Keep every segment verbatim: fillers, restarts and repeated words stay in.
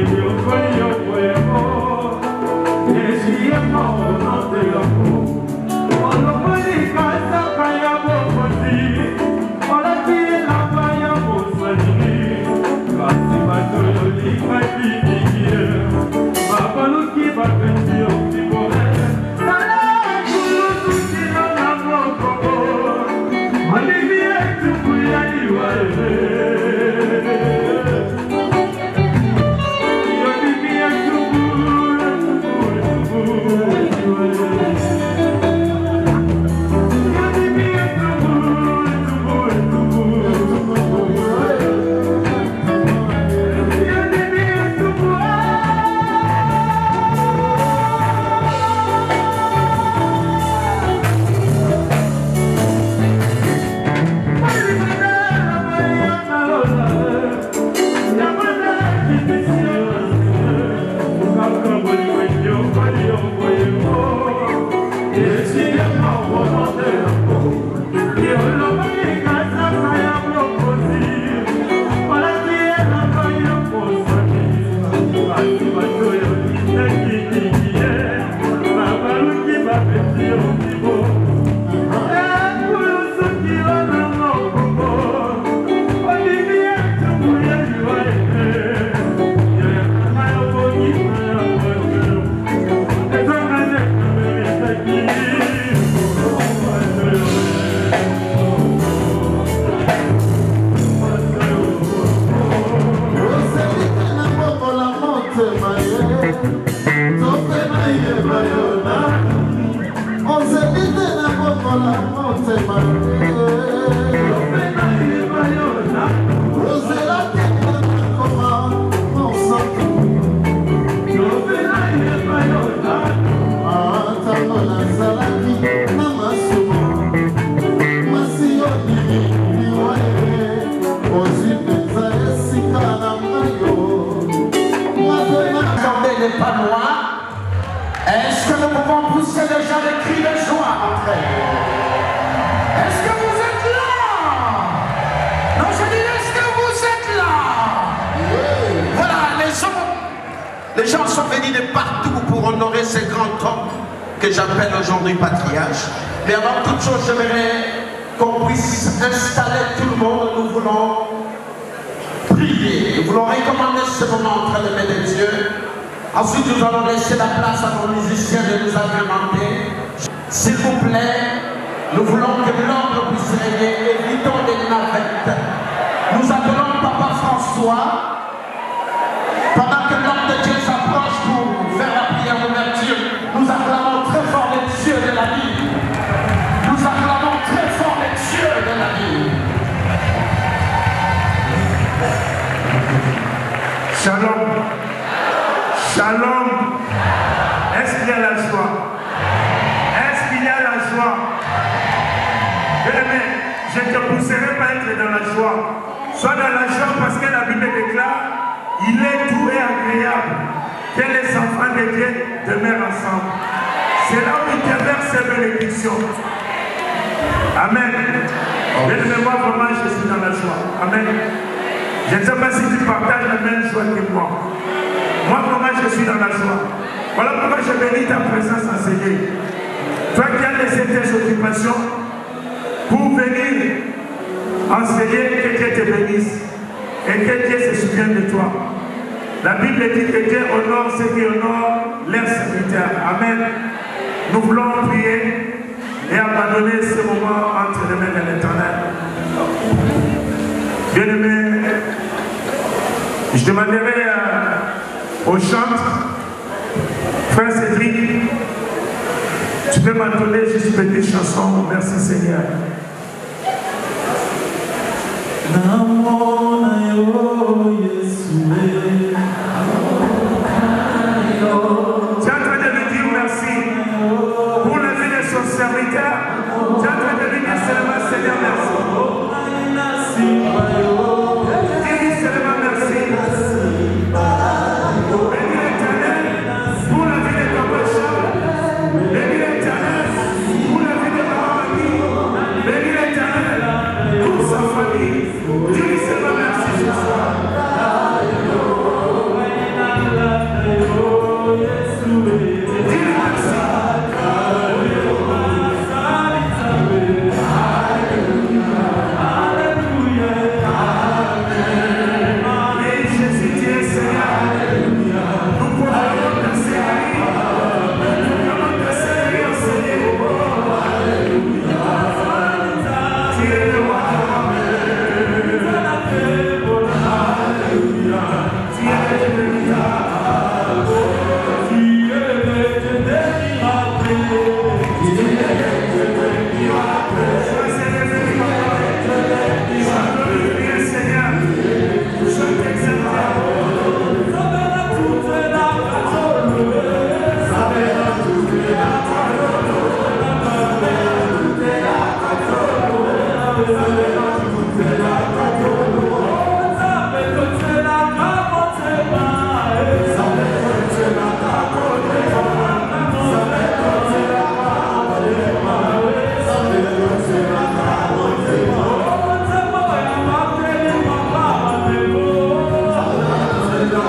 Est-ce que nous pouvons pousser déjà des cris de joie entre eux? Est-ce que vous êtes là? Non, je dis, est-ce que vous êtes là? Oui. Voilà, les gens, les gens sont venus de partout pour honorer ce grand homme que j'appelle aujourd'hui patriarche. Mais avant toute chose, j'aimerais qu'on puisse installer tout le monde. Nous voulons prier, nous voulons recommander ce moment entre les mains de Dieu. Ensuite, nous allons laisser la place à nos musiciens de nous agrémenter. S'il vous plaît, nous voulons que l'ordre puisse régner. Évitons des navettes. Nous appelons Papa François. Pendant que l'homme de Dieu s'approche pour faire la prière d'ouverture, nous acclamons très fort les dieux de la vie. Nous acclamons très fort les dieux de la vie. Shalom. Shalom. Est-ce qu'il y a la joie? Est-ce qu'il y a la joie? Bien-aimé, je ne te pousserai pas à être dans la joie. Sois dans la joie parce que la Bible déclare, il est doux et agréable que les enfants de Dieu demeurent ensemble. C'est là où il te verse ses bénédictions. Amen. Bien-aimé, moi vraiment je suis dans la joie. Amen. Je ne sais pas si tu partages la même joie que moi. Moi, vraiment, je suis dans la joie. Voilà pourquoi je bénis ta présence enseignée. Toi qui as laissé tes occupations pour venir enseigner, que Dieu te bénisse et que Dieu se souvienne de toi. La Bible dit que Dieu honore ceux qui honorent leurs serviteurs. Amen. Nous voulons prier et abandonner ce moment entre les mains de l'Éternel. Bien-aimé, je demanderai à au chantre, frère Cédric, tu peux m'entonner juste une petite chanson. Merci Seigneur. Tu es en train de lui dire merci pour la vie de son serviteur. Tu es en train de lui dire seulement Seigneur merci. Dis seulement merci. Dieu lui seulement merci ce soir.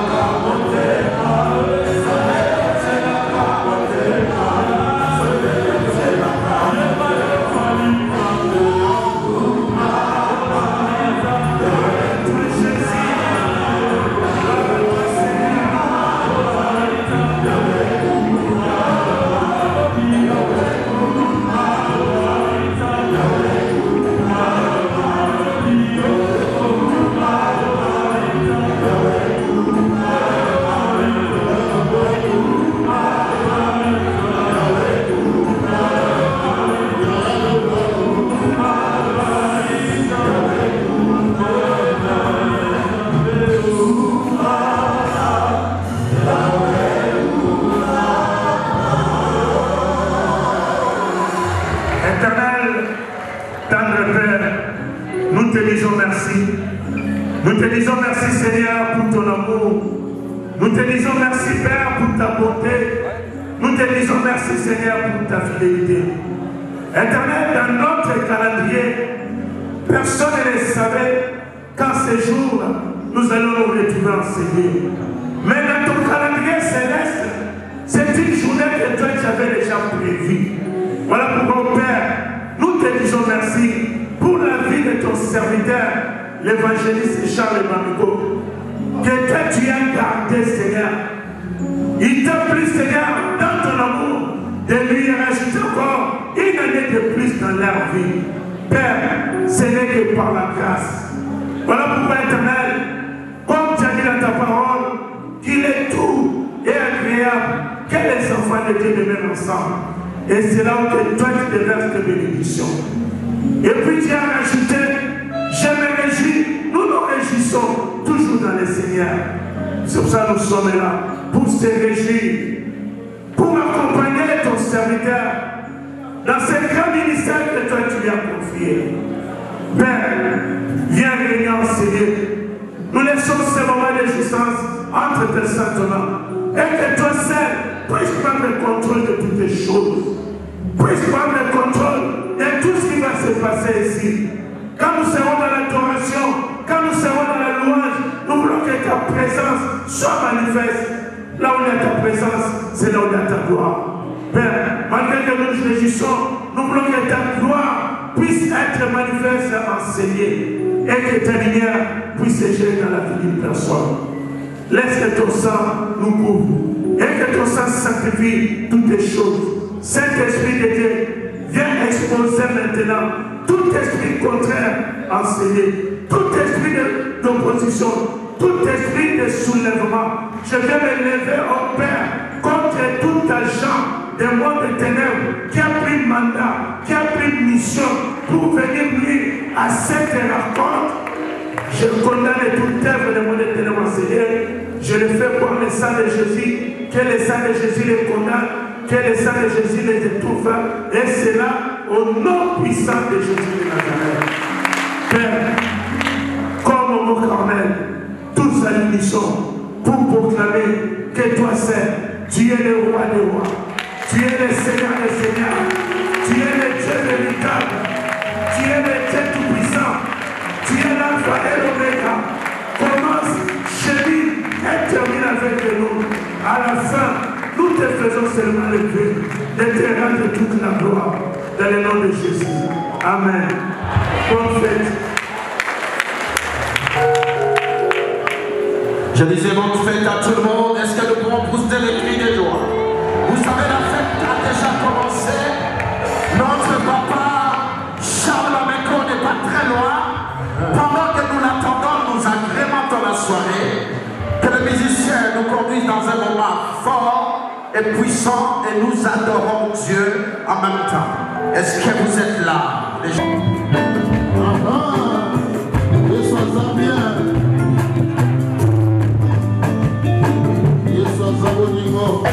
Nous te disons merci Seigneur pour ton amour. Nous te disons merci Père pour ta bonté. Nous te disons merci Seigneur pour ta fidélité. Éternel, dans notre calendrier, personne ne savait qu'en ces jours, nous allons nous retrouver enseigner. Mais dans ton calendrier céleste, c'est une journée que toi tu avais déjà prévue. Voilà pourquoi Père, nous te disons merci pour la vie de ton serviteur, l'évangéliste Charles Bamigo, que toi tu as gardé, Seigneur. Il t'a pris, Seigneur, dans ton amour, de lui rajouter encore une année de plus dans leur vie. Père, ce n'est que par la grâce. Voilà pourquoi, Éternel, comme tu as dit dans ta parole, qu'il est tout et agréable que les enfants de Dieu demeurent ensemble. Et c'est là où toi tu déverses tes bénédictions. Et puis tu as rajouté, je me réjouis, nous nous réjouissons toujours dans le Seigneur. C'est pour ça que nous sommes là, pour se réjouir, pour accompagner ton serviteur dans ce grand ministère que toi tu lui as confié. Père, viens régner enseigner. Nous laissons ce moment d'existence entre tes saintes mains. Et que toi seul puisses prendre le contrôle de toutes les choses. Puisses prendre le contrôle de tout ce qui va se passer ici. Quand nous serons dans l'adoration, quand nous serons dans la louange, nous voulons que ta présence soit manifeste. Là où il y a ta présence, c'est là où il y a ta gloire. Père, malgré que nous nous réjouissons, nous voulons que ta gloire puisse être manifeste, enseignée, et que ta lumière puisse échouer dans la vie d'une personne. Laisse que ton sang nous couvre, et que ton sang sacrifie toutes les choses. Saint-Esprit de Dieu, viens exposer maintenant tout esprit contraire enseigné, tout esprit d'opposition, tout esprit de soulèvement. Je viens me lever au Père contre tout agent des mondes de ténèbres qui a pris mandat, qui a pris mission pour venir nuire à cette rencontre. Je condamne toute œuvre des mondes de ténèbres enseignées. Je le fais pour le sang de Jésus, que le sang de Jésus les condamne, que le sang de Jésus les étouffe. Et c'est là, au nom puissant de Jésus de Nazareth. Père, comme au mot Carmel, tous à l'unisson pour proclamer que toi seul, tu es le roi des rois, tu es le Seigneur des seigneurs, tu es le Dieu véritable, tu es le Dieu tout-puissant, tu es l'alpha et l'oméga. Commence, chérie, et termine avec nous. À la fin, nous te faisons seulement le Dieu de te rendre toute la gloire dans le nom de Jésus. Amen. Bonne fête. Je disais bonne fête à tout le monde. Est-ce que nous pouvons pousser les cris de joie? Vous savez, la fête a déjà commencé. Notre papa Charles Bamigo n'est pas très loin. Pendant que nous l'attendons, nous agrémentons la soirée. Que les musiciens nous conduisent dans un moment fort et puissant et nous adorons Dieu en même temps. Est-ce que vous êtes là, les gens? Ah ah, Dieu soit bien. Dieu soit à bon niveau.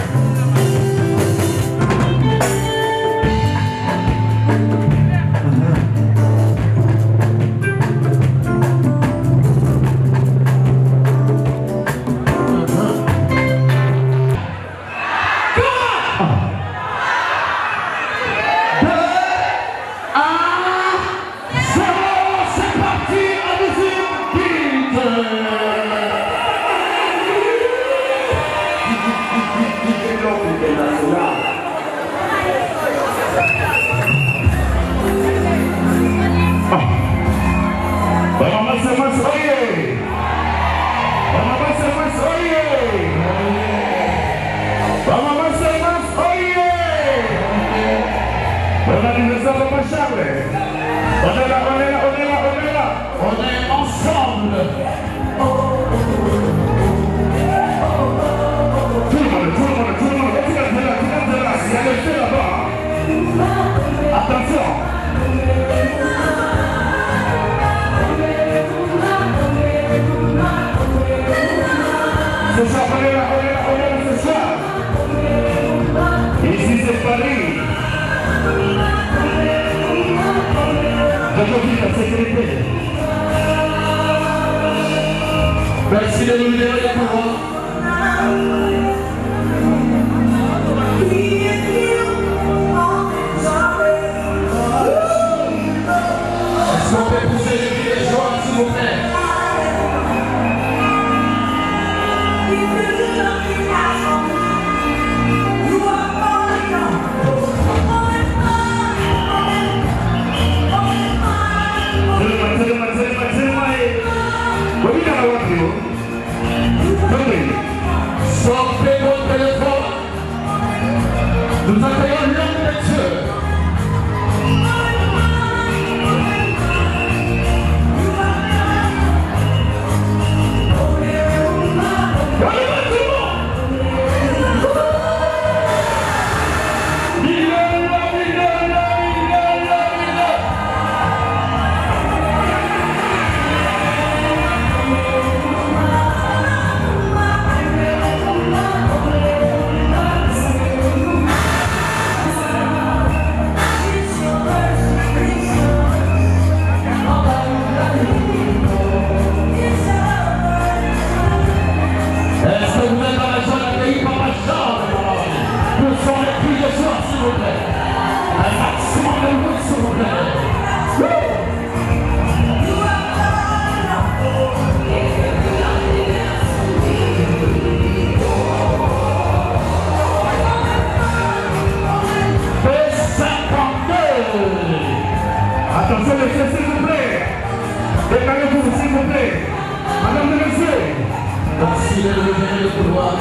Ce soir, on est là, on est là, on est là ce soir. Ici, c'est Paris. J'applaudis la sécurité. Merci de nous libérer la parole. Est-ce qu'on peut pousser les cris de joie, s'il vous plaît? Sortez votre téléphone. Nous accueillons l'homme de Dieu. Attention, messieurs, s'il vous plaît. Décalez-vous, s'il vous plaît. Madame et messieurs. Merci de nous libérer le couloir.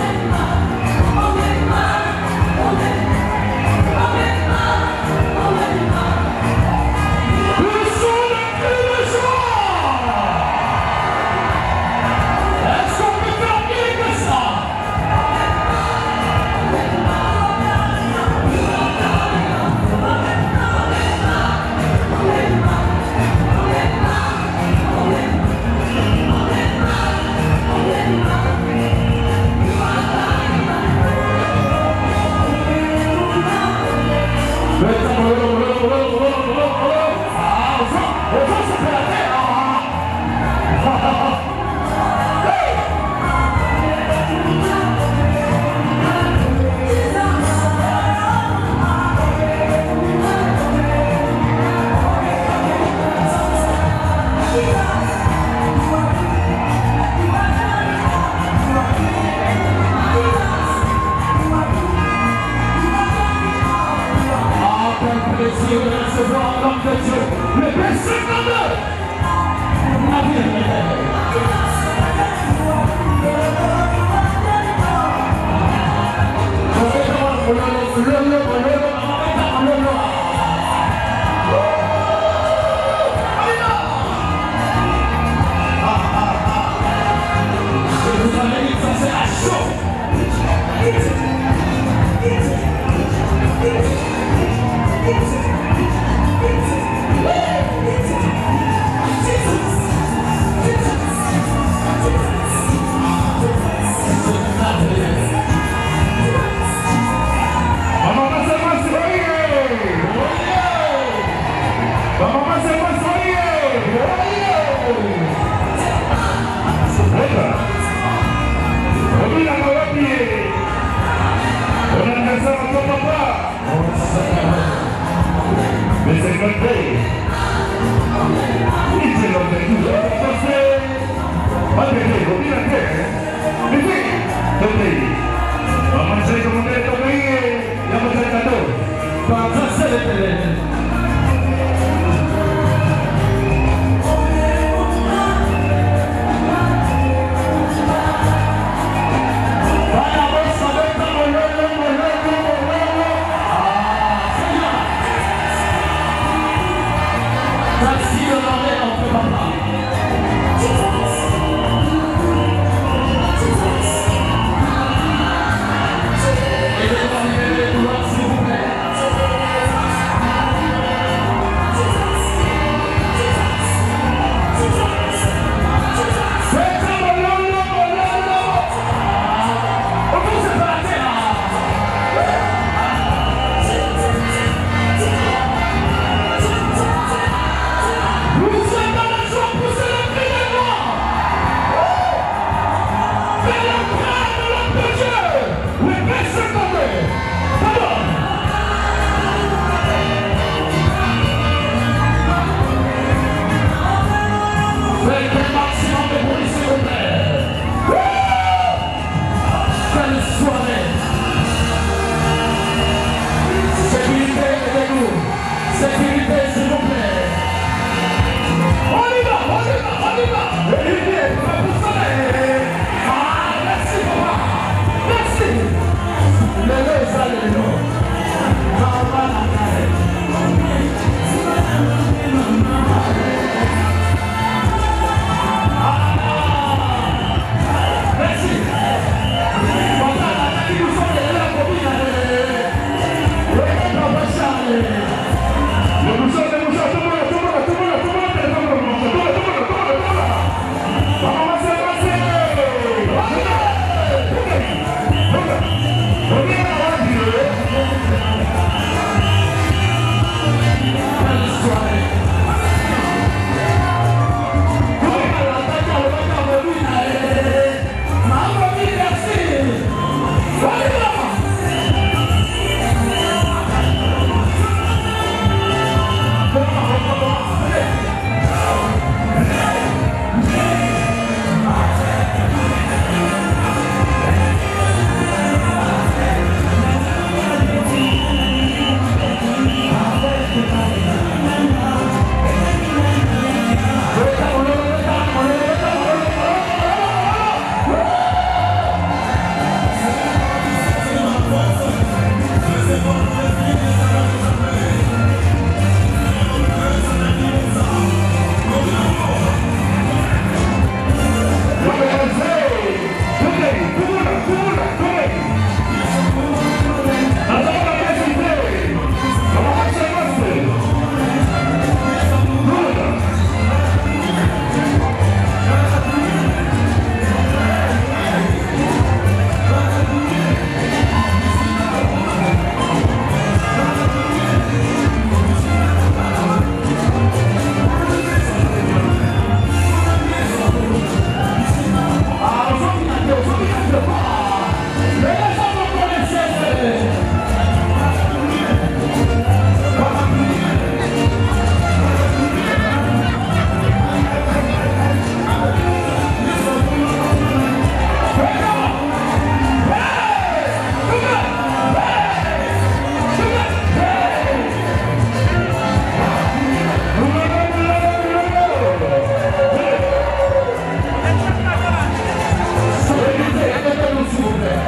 vous plaît.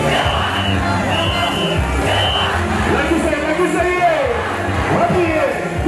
Let me say it, let me say it. Let me hear it.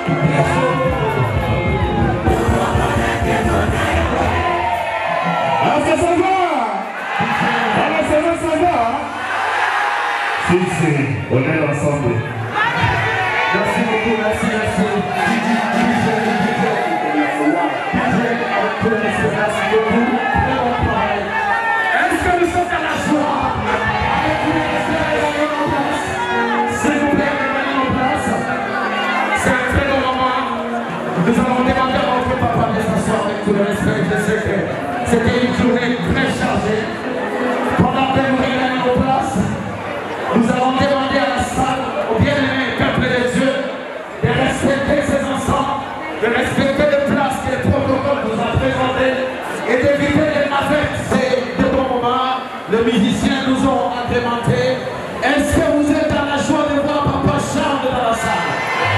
Ah, ça, ça va. Ah, ça va, ça va. Si, si, on est ensemble. Merci beaucoup, merci, merci. Merci beaucoup. Est-ce que nous sommes à la joie? S'il vous plaît, revenez en place. C'est un très long moment. Nous allons demander à notre papa de s'asseoir avec tout le respect. Je sais que c'était une journée très chargée. Pendant que nous revenons en place, nous allons demander à la salle, au bien-aimé peuple de Dieu, de respecter ses enfants, de respecter les places que le protocole nous a présentées et d'éviter les navettes. C'est de bons moments. Les musiciens nous ont agrémentés. Est-ce que vous êtes dans la joie de voir Papa Charles dans la salle?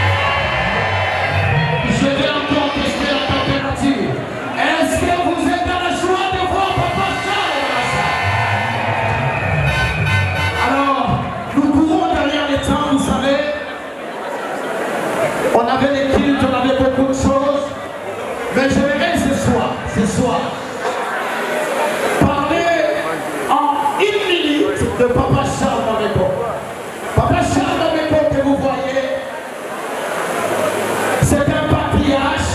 Je vais encore tester la température. Est-ce que vous êtes dans la joie de voir Papa Charles dans la salle? Alors, nous courons derrière les temps, vous savez. On avait les cultes, on avait beaucoup de choses. Mais je vais ce soir, ce soir, parler en une minute de Papa Charles Mameko. Papa Charles Mameko que vous voyez, c'est un patriarche,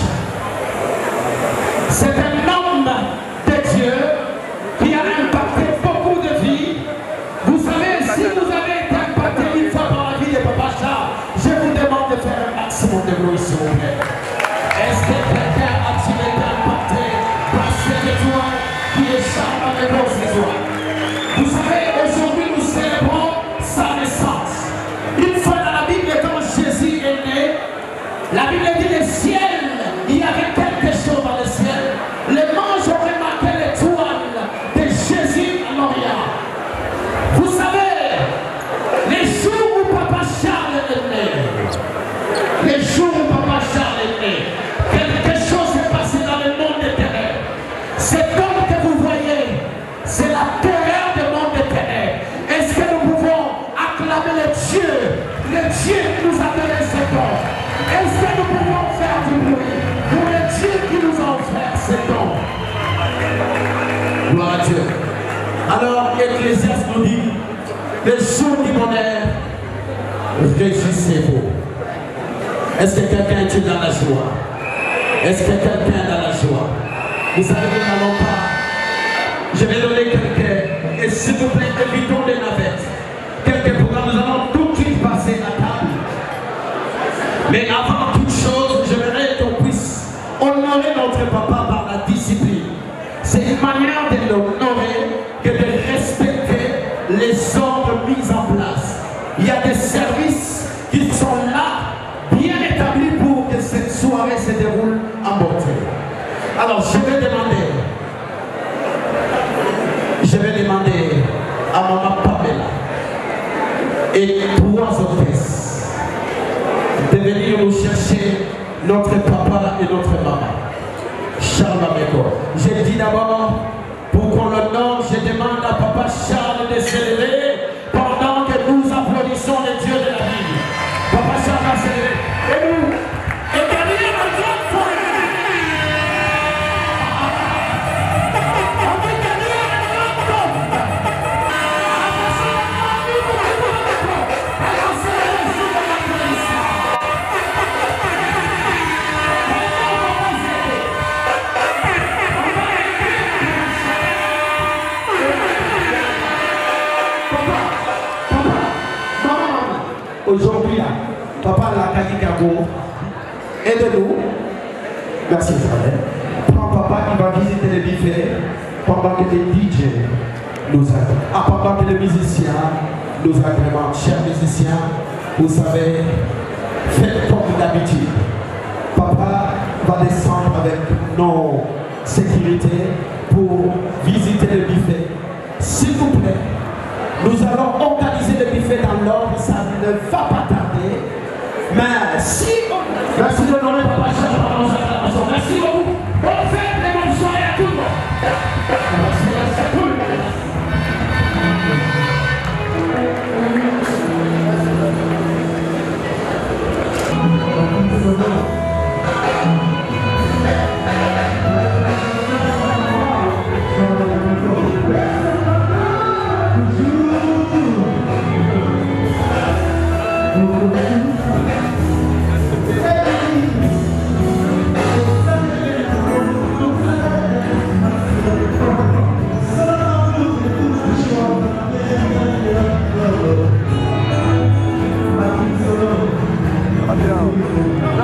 c'est un homme de Dieu qui a impacté beaucoup de vies. Vous savez, si vous avez été impacté une fois dans la vie de Papa Charles, je vous demande de faire un maximum de bruit, s'il vous plaît. Est-ce que quelqu'un a-t-il été impacté par cette étoile qui est Charles Mameko ce soir? Vous savez, aujourd'hui nous célébrons sa naissance. Une fois dans la Bible, quand Jésus est né, la Bible dit le ciel, il y avait quelque chose dans le ciel. Les anges ont remarqué l'étoile de Jésus en Orient. Vous savez, les jours où Papa Charles est né, les jours où Papa Charles est né, quelque chose s'est passé dans le monde des ténèbres. Cet homme que vous voyez, c'est la terreur du monde des ténèbres. Est-ce que nous pouvons acclamer le Dieu, le Dieu qui nous a donné cet homme? Est-ce que nous pouvons faire du bruit pour le Dieu qui nous a offert cet homme? Gloire à Dieu. Alors, Ecclésiaste nous dit, le jour du bonheur, réjouissez-vous. Est-ce que quelqu'un est dans la joie? Est-ce que quelqu'un est dans la joie? Vous savez, nous n'allons pas. Je vais donner quelques, et s'il vous plaît, évitons les navettes. Quelques programmes, nous allons tout de suite passer à table. Mais avant toute chose, j'aimerais qu'on puisse honorer notre papa par la discipline. C'est une manière de l'honorer que de respecter les ordres mis en place. Il y a des services qui sont là, bien établis pour que cette soirée se déroule en beauté. Alors je vais demander, je vais demander à maman Pamela et trois hôtesses de venir nous chercher notre papa et notre maman, Charles Mameko. Je dis d'abord, pour qu'on l'honore, je demande à Papa Charles de se lever pendant que nous applaudissons le Dieu de la vie. Papa Charles va se lever. Et nous, et derrière la grande foi. Aujourd'hui, papa l'a Kagabo, aide-nous. Merci Israël. Prends papa, il va visiter les buffets pendant que les D J nous aident. Ah, pendant que les musiciens nous agrémentent. Chers musiciens, vous savez, faites comme d'habitude. Papa va descendre avec nos sécurités pour visiter le buffet. S'il vous plaît, nous allons organiser le buffet dans l'ordre, ça ne va pas tarder. Mais si... Merci de donner Papa Charles par nos acclamations. Merci beaucoup. Bonne fête et bonne soirée à tout le monde. Merci, merci à tout le monde.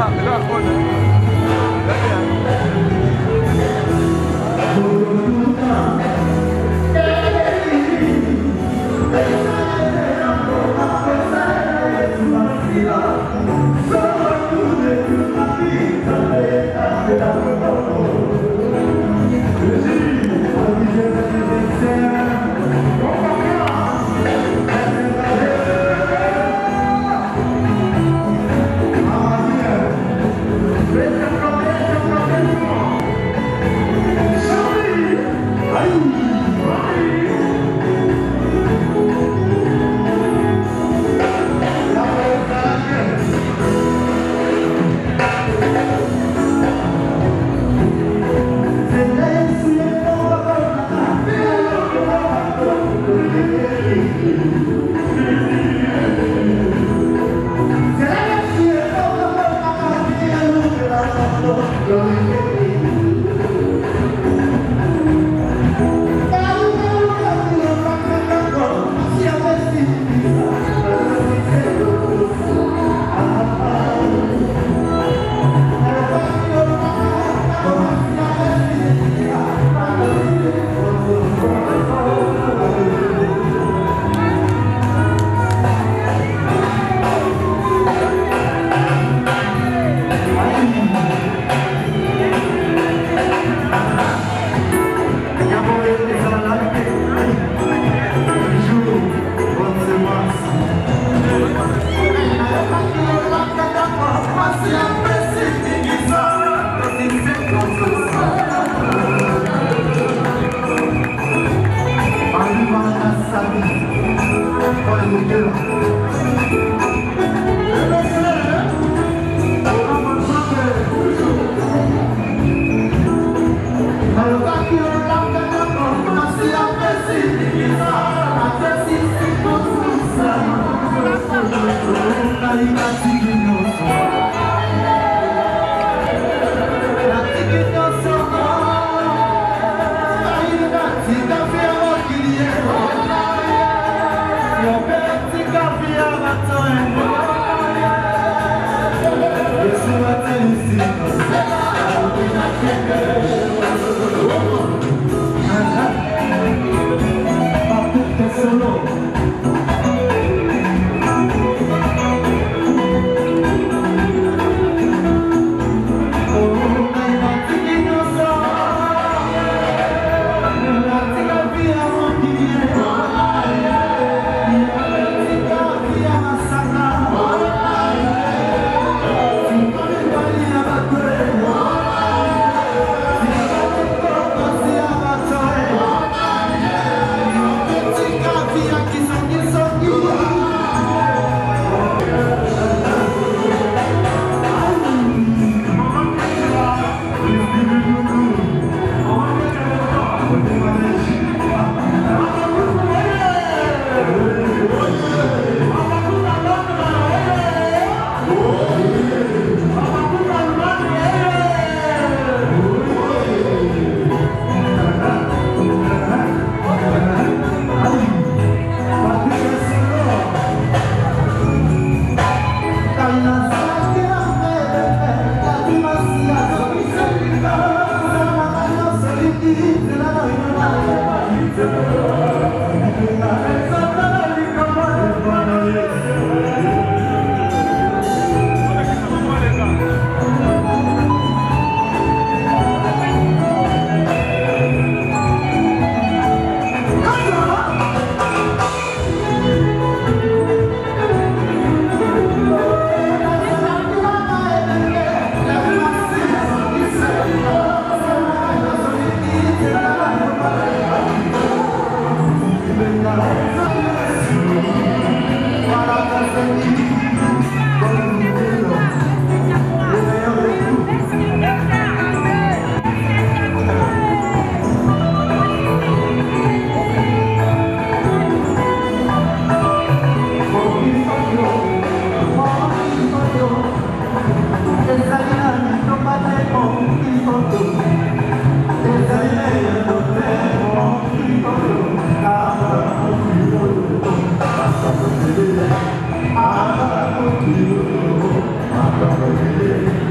I'm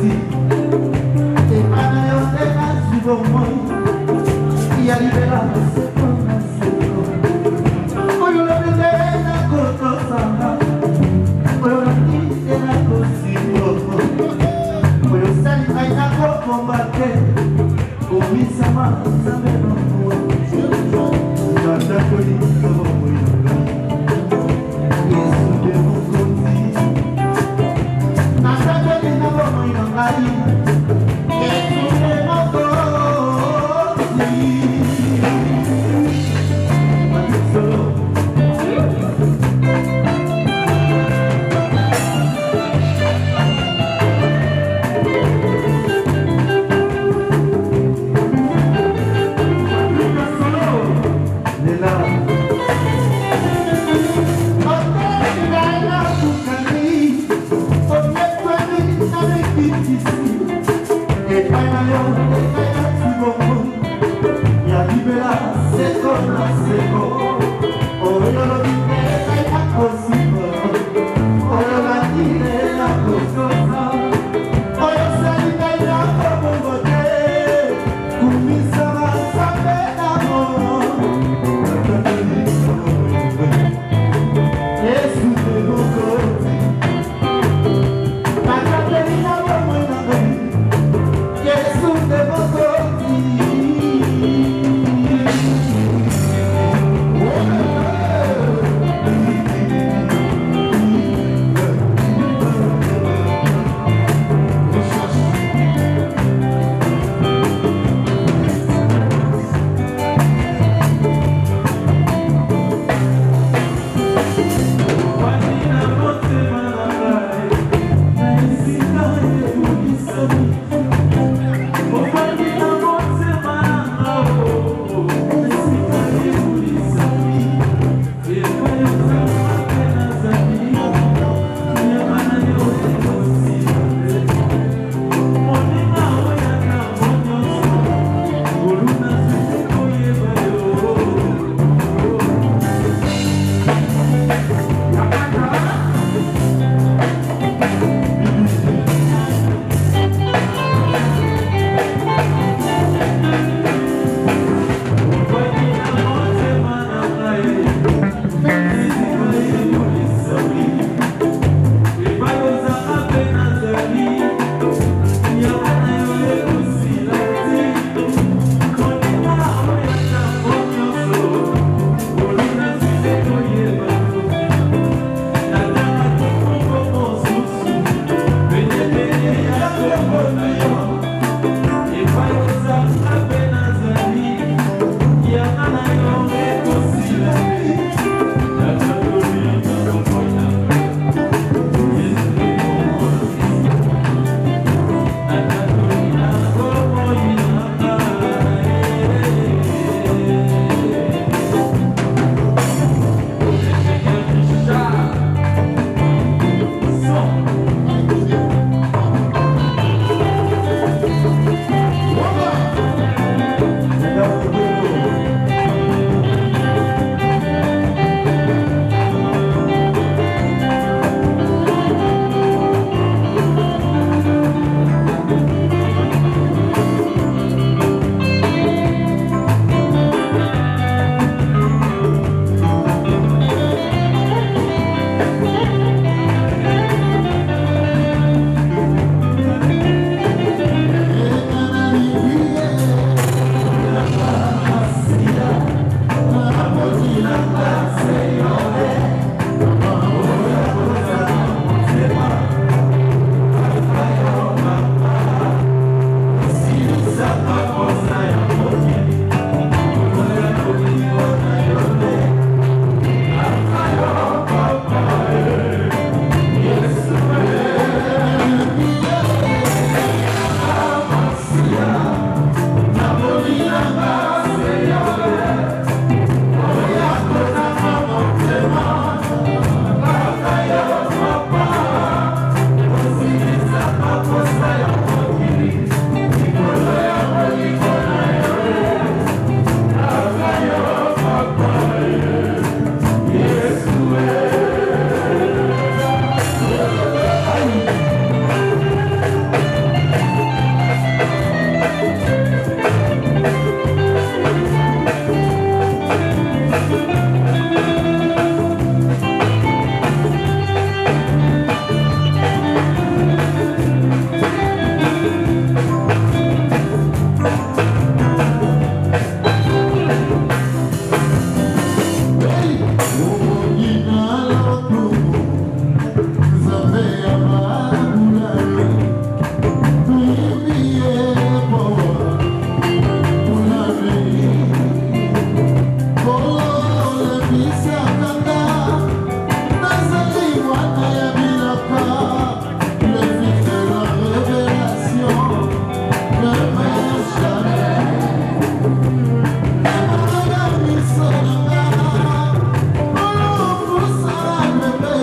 merci. Et pas de la suivre moi. Il y a libération. Oh,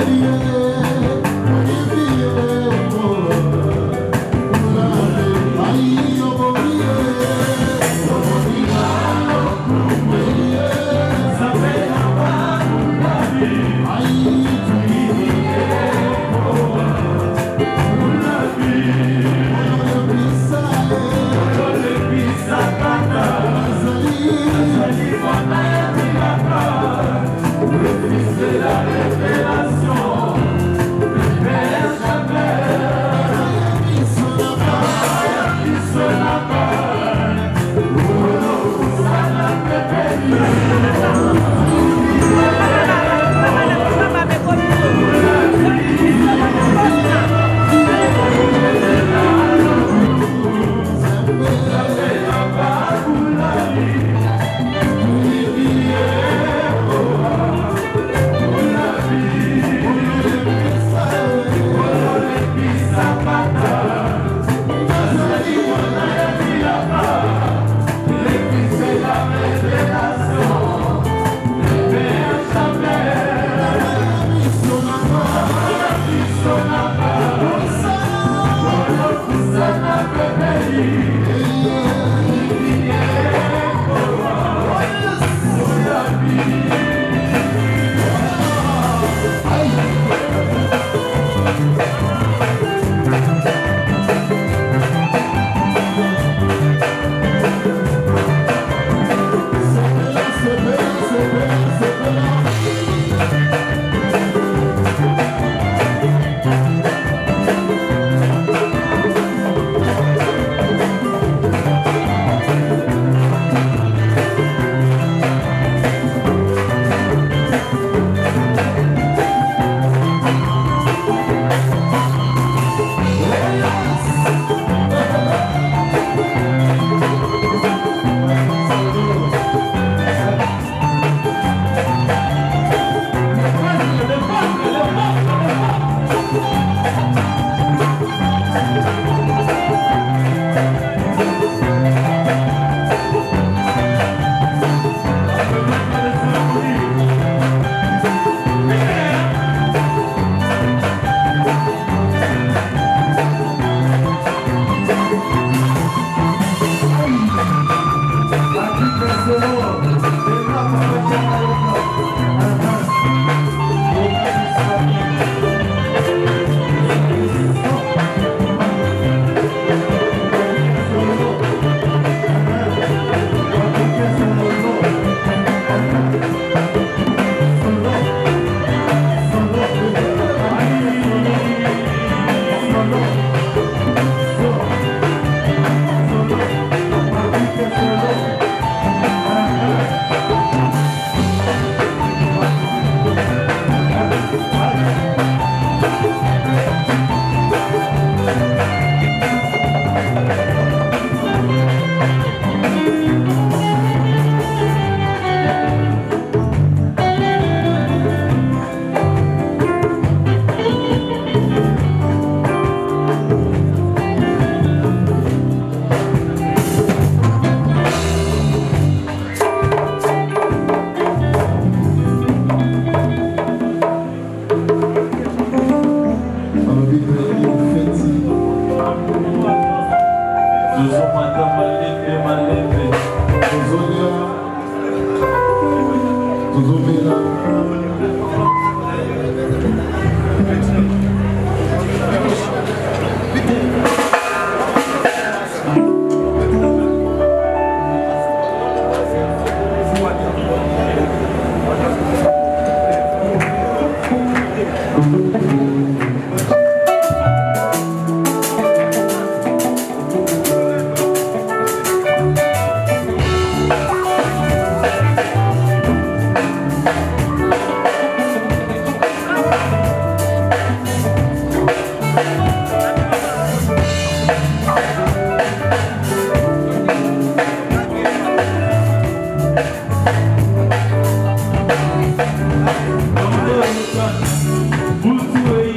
Muito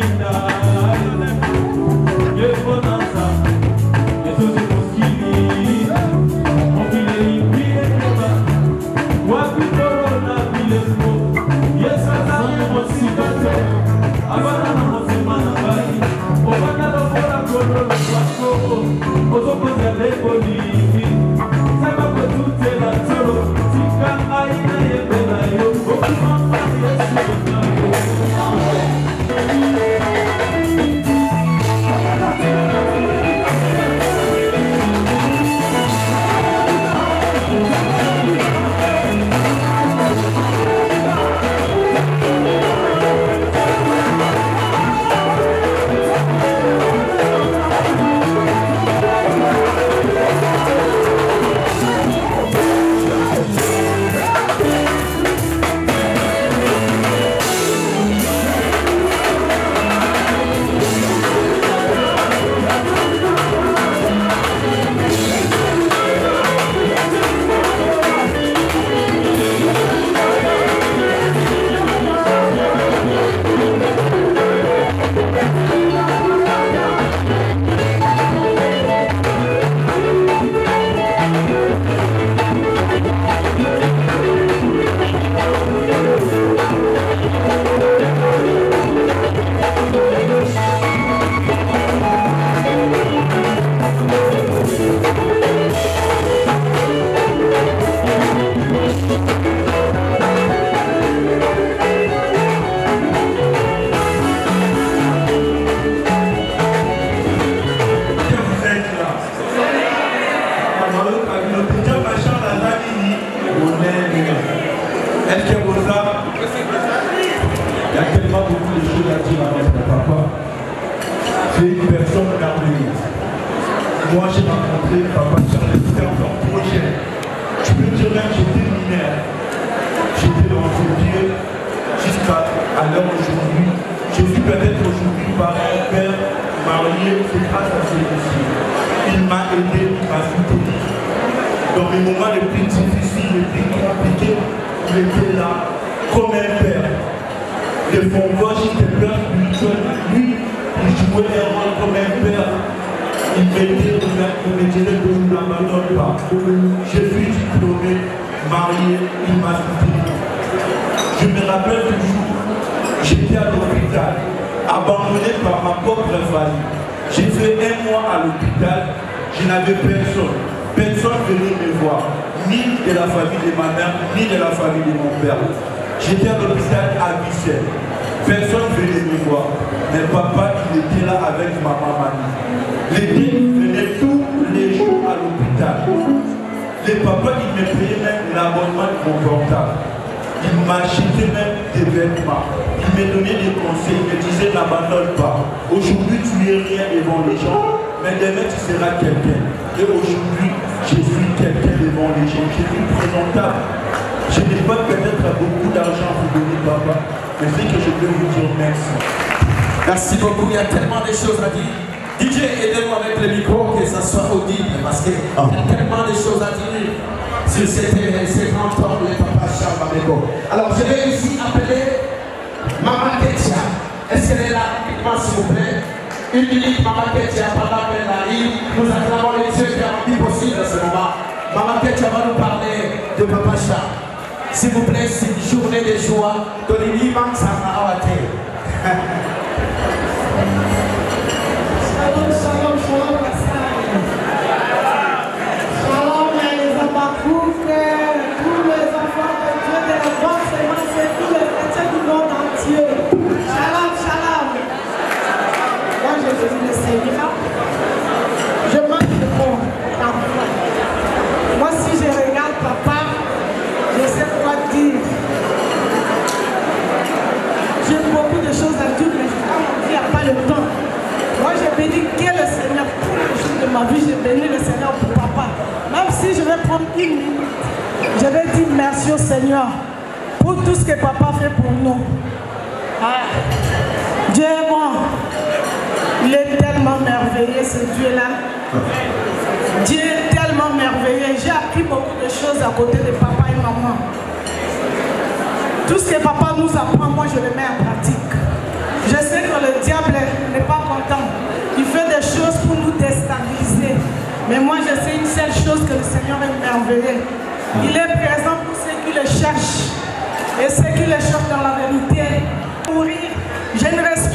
Moi j'ai rencontré Papa Charles, c'était encore projet. Je peux dire même que j'étais mineur. J'étais dans ce Dieu jusqu'à l'heure d'aujourd'hui. Je suis peut-être aujourd'hui par un père marié, c'est grâce à celui-ci. Il m'a aidé, il m'a soutenu. Dans mes moments les plus difficiles, les plus compliqués, il était là comme un père. De fond gauche, j'étais père spirituel. Lui, il jouait un rôle comme un père. Il m'aidait, il me disait que je ne l'abandonne pas. Je suis diplômé, marié, il m'a soutenu. Je me rappelle toujours, j'étais à l'hôpital, abandonné par ma propre famille. J'ai fait un mois à l'hôpital, je n'avais personne. Personne venait me voir, ni de la famille de ma mère, ni de la famille de mon père. J'étais à l'hôpital à Bissel. Personne venait me voir. Mais papa, il était là avec ma maman. L'été, il venait tous les jours à l'hôpital. Les papas, il me payait même l'abonnement de mon portable. Il m'achetait même des vêtements. Il me donnait des conseils. Il me disait n'abandonne pas. Aujourd'hui, tu n'es rien devant les gens. Mais demain, tu seras quelqu'un. Et aujourd'hui, je suis quelqu'un devant les gens. Je suis présentable. Je n'ai pas peut-être beaucoup d'argent pour donner papa. Mais c'est que je peux vous dire merci. Merci beaucoup, il y a tellement de choses à dire. D J, aidez-moi avec le micro, que ça soit audible, parce qu'il oh. y a tellement de choses à dire sur ces trente ans de Papa Charles Bameko. Alors, je vais ici appeler Maman Ketia. Est-ce qu'elle est là rapidement, s'il vous plaît? Une minute, Maman Ketia, pendant qu'elle arrive, nous acclamons les dieux qui ont rendu possible à ce moment. Maman Ketia va nous parler de Papa Charles. S'il vous plaît, c'est une journée de joie. Donnez-lui manque ça à Shalom, shalom, shalom, shalom, les Abakou, frères, tous les enfants de Dieu, de la bonne sémence et tous les chrétiens du monde entier. Shalom, shalom. Moi, je suis le Seigneur. Je manque de bon d'enfant. Moi, si je regarde papa, je sais quoi dire. J'ai beaucoup de choses à dire, mais il n'y a pas le temps. Moi, j'ai béni que le Seigneur tous les jours de ma vie. J'ai béni le Seigneur pour papa. Même si je vais prendre une minute, je vais dire merci au Seigneur pour tout ce que papa fait pour nous. Ah. Dieu est bon. Il est tellement merveilleux, ce Dieu-là. Dieu est tellement merveilleux. J'ai appris beaucoup de choses à côté de papa et maman. Tout ce que papa nous apprend, moi je le mets en pratique. Je sais que le diable n'est pas content. Il fait des choses pour nous déstabiliser. Mais moi je sais une seule chose, que le Seigneur est merveilleux. Il est présent pour ceux qui le cherchent. Et ceux qui le cherchent dans la vérité. Mourir, je ne respecte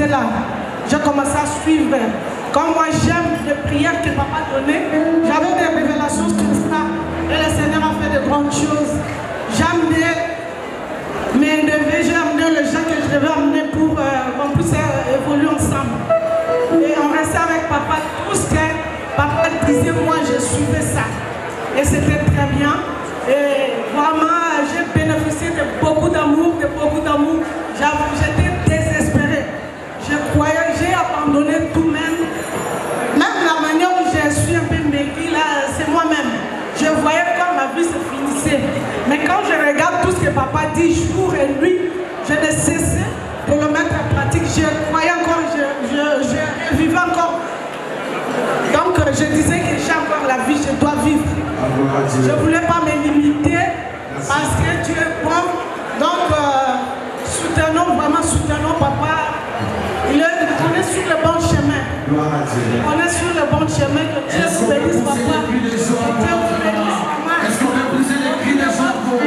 j'étais là. J'ai commencé à suivre. Comme moi j'aime les prières que papa donnait, j'avais des révélations sur ça. Et le Seigneur a fait de grandes choses. J'ai amené mes neveux, j'ai amené les gens que je devais amener pour euh, qu'on puisse évoluer ensemble. Et on restait avec papa, tout ce que papa disait, moi je suivais ça. Et c'était très bien. Et vraiment, j'ai bénéficié de beaucoup d'amour, de beaucoup d'amour. J'étais désespérée. Je croyais, j'ai abandonné tout même. Même la manière où je suis un peu maigrie, là, c'est moi-même. Je voyais comme ma vie se finissait. Mais quand je regarde tout ce que papa dit jour et nuit, je ne cessais de le mettre en pratique. Je croyais encore, je, je, je vivais encore. Donc je disais que j'ai encore la vie, je dois vivre. Je ne voulais pas me limiter parce que Dieu est bon. Donc euh, soutenons, vraiment soutenons papa. Il est, on est sur le bon chemin. On est sur le bon chemin. Que Dieu vous bénisse papa. Que Dieu vous bénisse maman. Est-ce qu'on a poussé les cris des gens pour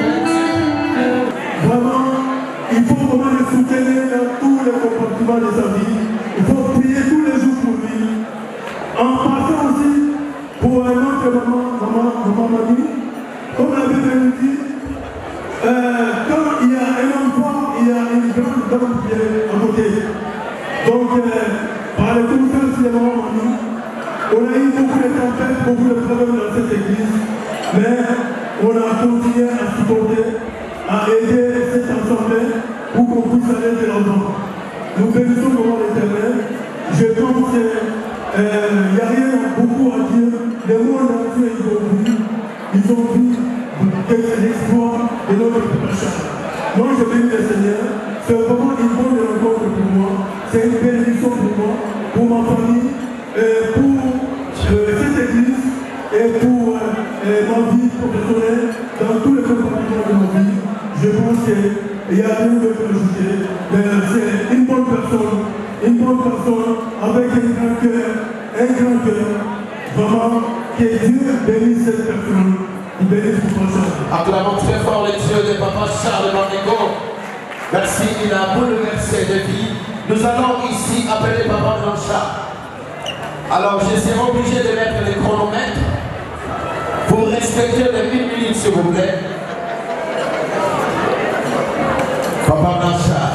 Vraiment, il faut vraiment le soutenir dans tous les comportements de sa vie. Il faut prier tous les jours pour lui. En passant aussi pour un autre maman, maman, maman Mani, comme la Bible nous dit, euh, quand il y a un enfant, il y a une grande dame qui est à côté. Donc, euh, par les conférences de maman Mani, on a eu beaucoup de tempêtes, beaucoup de problèmes dans cette église, mais on a continué à supporter, à aider cette assemblée pour qu'on puisse aller de l'avant. Nous bénissons vraiment l'Éternel. Je pense que il euh, n'y a rien beaucoup à dire. Les mondes entiers, ils ont vu, ils ont vu l'exploit de notre passion. Moi, je bénis le Seigneur. C'est vraiment une bonne rencontre pour moi. C'est une bénédiction pour moi, pour ma famille, euh, pour euh, cette église et pour euh, euh, ma vie professionnelle, dans tous les compartiments de ma vie. Je pense qu'il y a rien de ajouter. Mais c'est une bonne personne. Une bonne personne avec un grand cœur, un grand cœur, vraiment, que Dieu bénisse cette personne, il bénisse pour ça. Acclamons très fort les yeux de papa Charles Manigo. Merci, il a bouleversé des vies. Nous allons ici appeler papa Blanchard. Alors je serai obligé de mettre les chronomètres pour respecter les mille minutes s'il vous plaît. Papa Blanchard.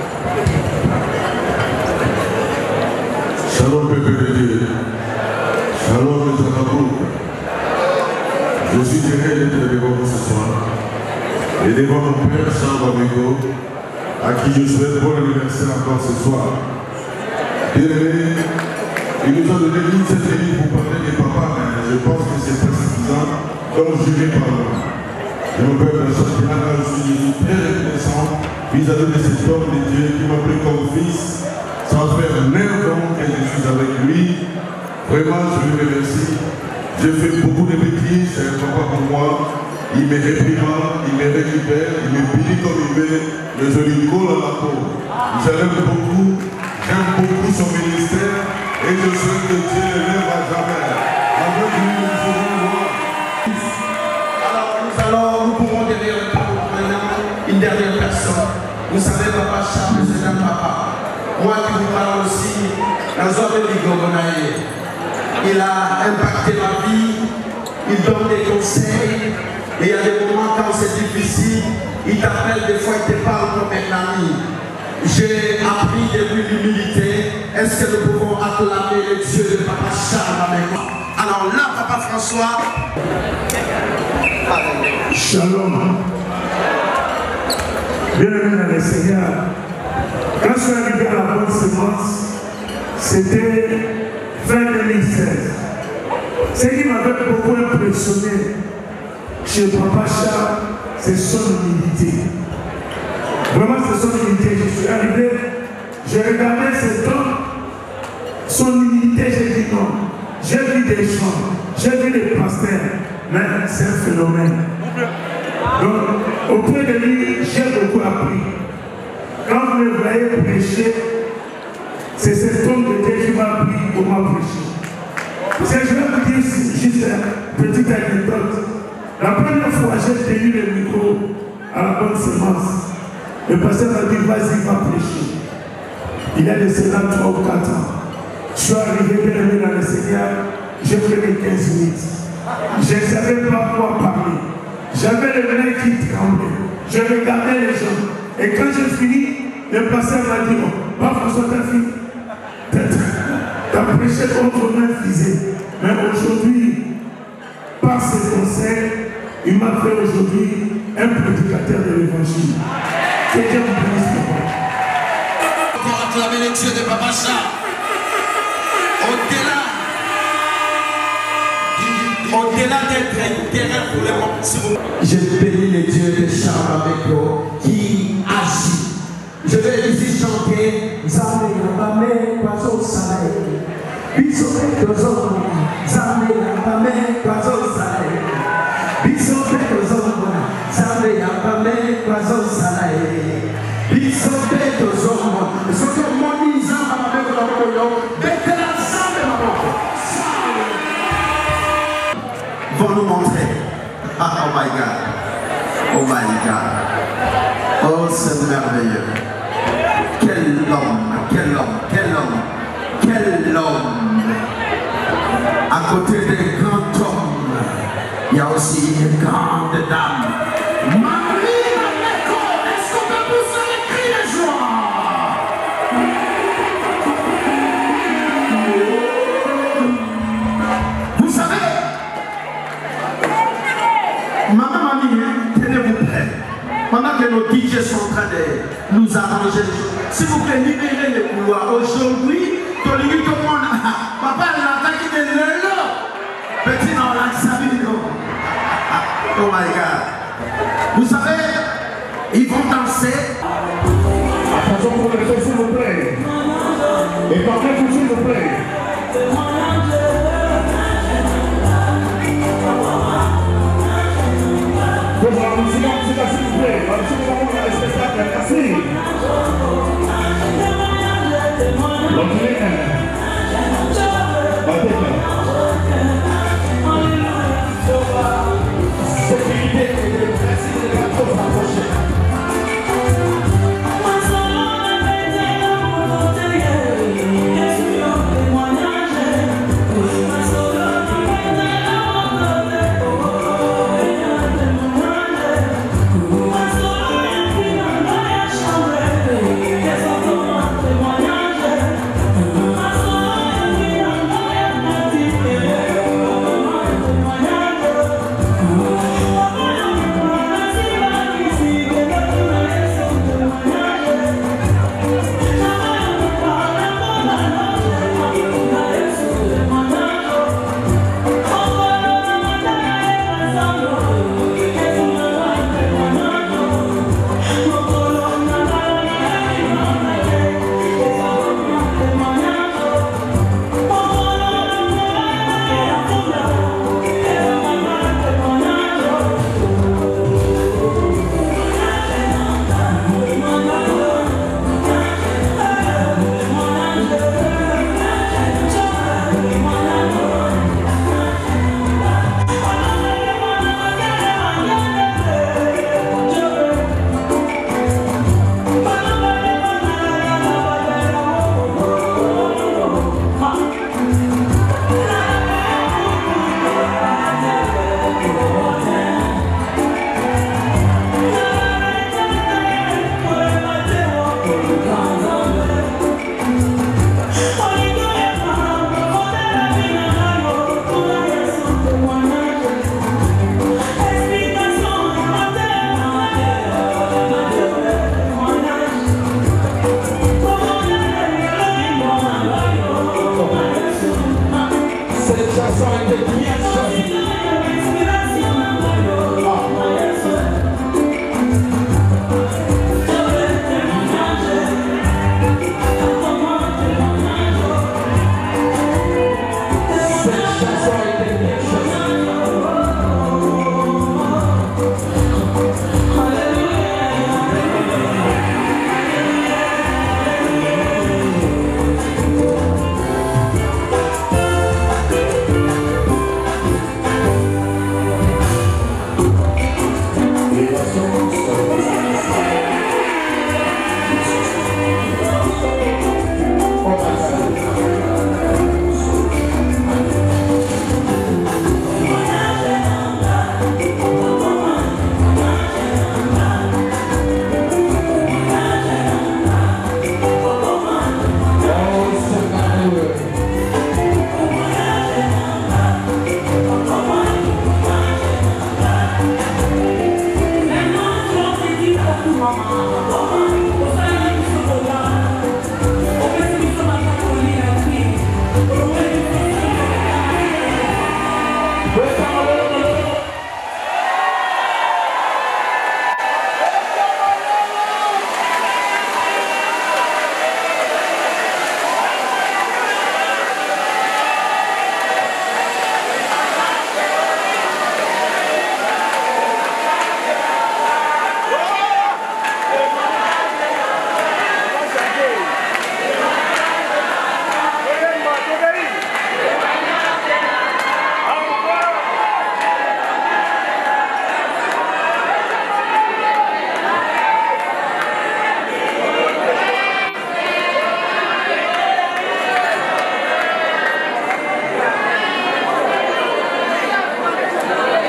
Shalom peuple de Dieu, shalom les amoureux. Je suis heureux d'être devant vous ce soir et devant mon père Charles Amigo, à qui je souhaite bon anniversaire encore ce soir. Bien-aimé, il nous a donné toute cette minute pour parler des papas, mais je pense que c'est pas suffisant comme jugé par moi. Et mon père Charles Piana, je suis très reconnaissant vis-à-vis de cet homme de Dieu qui m'a pris comme fils. Sans faire neuf ans que je suis avec lui, vraiment je lui remercie. J'ai fait beaucoup de bêtises, c'est un papa pour moi. Il me réprimande, il me récupère, il me punit comme il veut, mais je lui colle à la peau. Je l'aime beaucoup, j'aime beaucoup son ministère et je souhaite que Dieu le lève à jamais. Avec lui, nous pouvons voir. Alors nous allons, nous pourrons devenir maintenant une dernière personne. Vous savez, papa Charles, c'est un papa. Moi qui vous parle aussi, dans zone de Ligogonaïe, il a impacté ma vie, il donne des conseils, et il y a des moments quand c'est difficile, il t'appelle des fois, il te parle comme un ami. J'ai appris de lui l'humilité. Est-ce que nous pouvons acclamer le Dieu de papa Charles avec moi? Alors là, papa François. Shalom. Bien-aimé dans le Seigneur. Quand je suis arrivé à la bonne semence, c'était fin deux mille seize. Ce qui m'avait beaucoup impressionné chez Papa Charles, c'est son humilité. Vraiment, c'est son humilité. Je suis arrivé, j'ai regardé cet homme, son humilité, j'ai dit non. J'ai vu des gens, j'ai vu des pasteurs, mais c'est un phénomène. Donc, auprès de lui, j'ai beaucoup appris. Quand vous me voyez prêcher, c'est cet homme de Dieu qui m'a appris comment prêcher. C'est je vais vous dire juste une petite anecdote. La première fois, j'ai tenu le micro à la bonne semence. Le pasteur m'a dit, vas-y, va prêcher. Il y a de cela trois ou quatre ans. Je suis arrivé bien aimé dans le Seigneur, j'ai fait les quinze minutes. Je ne savais pas quoi parler. J'avais les mains qui tremblaient. Je regardais les gens. Et quand j'ai fini, le pasteur m'a dit, oh, pas François, t'as fini. T'as prêché contre main fusée. Mais aujourd'hui, par ce conseils, il m'a fait aujourd'hui un prédicateur de l'évangile. Que Dieu vous bénisse. Encore acclamer les dieux de Papa Charles. Au-delà, au-delà d'être un terrain pour les mondes, je bénis les dieux de Charles Abeko qui agit. Je vais ici chanter Zame Yabame Kwazo Saleh. Bisobe Dozon, Zame Yabame Kwazo Saleh. Bisobe Dozon, Zame Yabame Kwazo Saleh. Bisobe Dozon, Soto Moni Zame Yabame Kwazo Saleh. Vont nous montrer. Ah, oh my God. Oh my God. Oh, c'est merveilleux. Quel homme, quel homme, quel homme, quel homme. À côté des grands hommes, il y a aussi une grande dame. Marie Mameko, est-ce qu'on peut pousser les cris de joie? Vous savez, maman, mamie, tenez-vous prêts. Pendant que nos D J sont en train de nous arranger les choses, s'il vous plaît, libérez les couloirs. Aujourd'hui, tout le monde, papa, il a attaqué de l'élo. Petit dans la sabine. Oh my God. Vous savez, ils vont danser. Attention pour les choses, s'il vous plaît. Et parlez tout, s'il vous plaît. Pour la musique, la musique, s'il vous plaît. La musique, nous avons le spectacle. Merci. La musique. Sécurité et le principe de la chose rapprochée.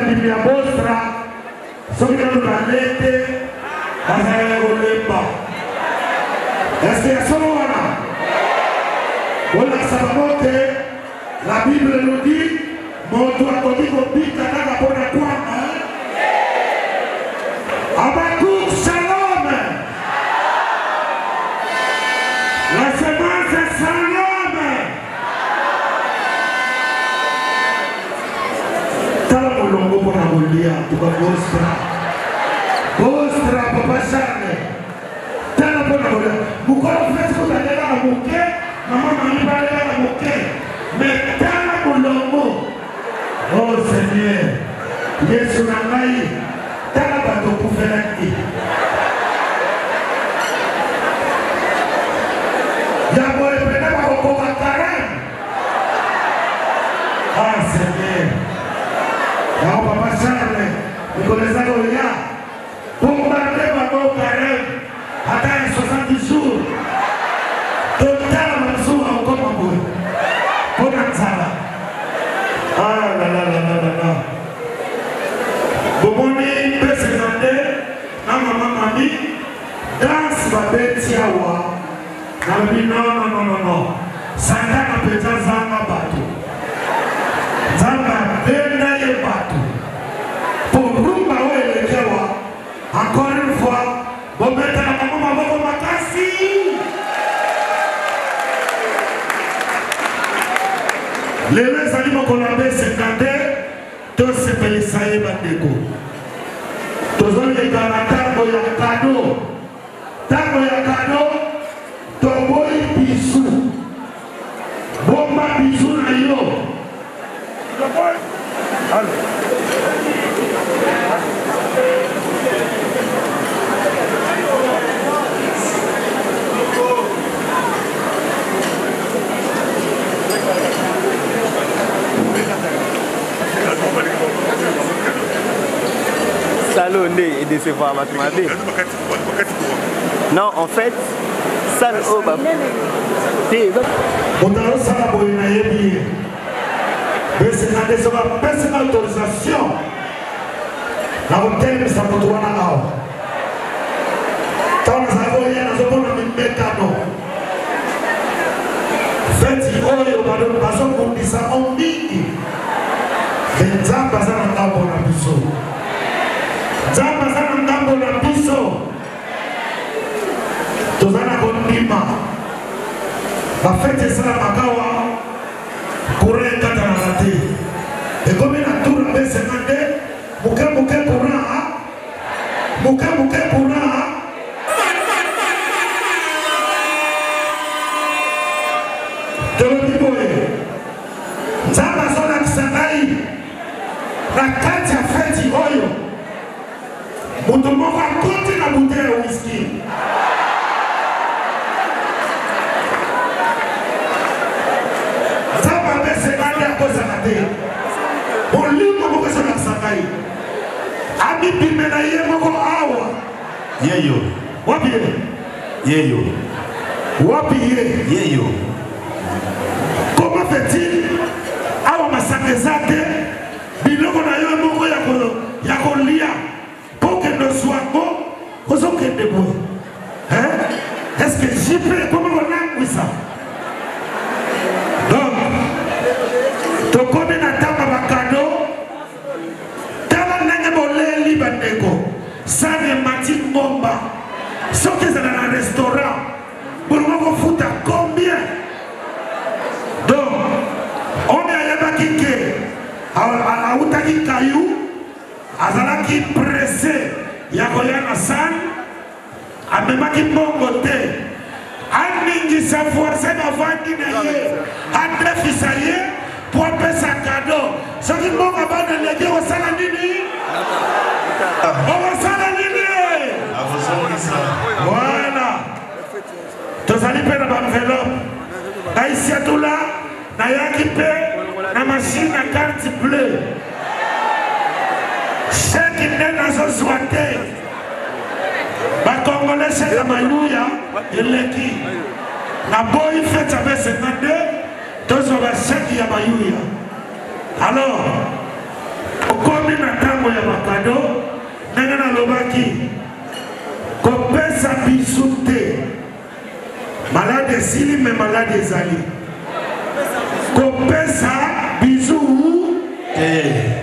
bandimi ya bostra soki nano balete bazalaka kolemba eske ya solo wana olakisa bango te la Bible nous dit moto akoki kobika kaka mpona kwanga Abakouk shalom la semence est shalom tala molongo mpona kolia tuka bostra bostra papa charle tala mpona kolia mokolo feti kotalela na moke mama mami balela na moke mais tala molongo oh Seigneur Yesu na ngai tala bato kufelaki yango epena bakokoka karen ah Seigneur yango papa Charles nikoleza kolia bombarde bango karen ata ya soixante jours totala masuka okoma boye mpona nzala ah la la la la la bomoni pesenande na mama mami danse babeti awa nalobi non non non non non santana mpenza zanga bato nzanga benda ye bato po rumba oyo eleki awa encore une fois bometana bango maboko makasi lelo ezali mokolo ya besekande tosepelisa ye bandeko tozoleka na ntango ya kado ntango ya kado toboyi bisu bomba bisu na yo Salon et décevoir mathématiques. Non, en fait, ça le haut. On a un salaire pour une année. Mais c'est la personne autorisation. La hôtel, ça peut trouver un hour. Quand nous avons rien, nous avons un mécano. Faites-y, oh, il y a une façon pour dire ça, on dit. Les gens passent dans le temps pour la biseau. Zamba sana ngambo na biso tozana kondima bafete sana makawa kure kata na rate ekomi na tour bese mande muke muke kura muke muke kura tolo boye zamba sana kisangai na kati ya feti oyo mutu moko akoti na bouteille ya whisky. Zamba bese kande akozaka te. Bolingo moko ezolakisaka ye. Amipimela ye moko awa. Yeyo. Wapi ye? Yeyo. Wapi ye? Yeyo. Comment fait-il? Awa masaka eza te. Biloko na yo moko ya kolia. Ne soit bon, vous avez des bons. Est-ce que j'y peux, comment on a oui ça? Donc, tu connais la table à cadeau, tala n'a bolé libandeko, ça ne matin bomba, sauf qu'ils sont dans un restaurant, pour vous foutre combien? Donc, on est à Yabakike, à Outaki Kayou, azalaki pressé ya koya na san amemaki mbongo te aningisa force bavandi na ye adrefisa ye po apesa kado soki mbongo abaneleki okosala nini okosala nini voilà tozali mpe na baenveloppe naisiatula nayaki mpe na machine na carte bleue chèque n'est dans ce soité. Les Congolais, c'est la Malouya et l'équipe. La boy fait avec cette année, tous les chèques y a Malouya. Alors, comme il alobaki kopesa biso te malade esili me malade ezali kopesa biso te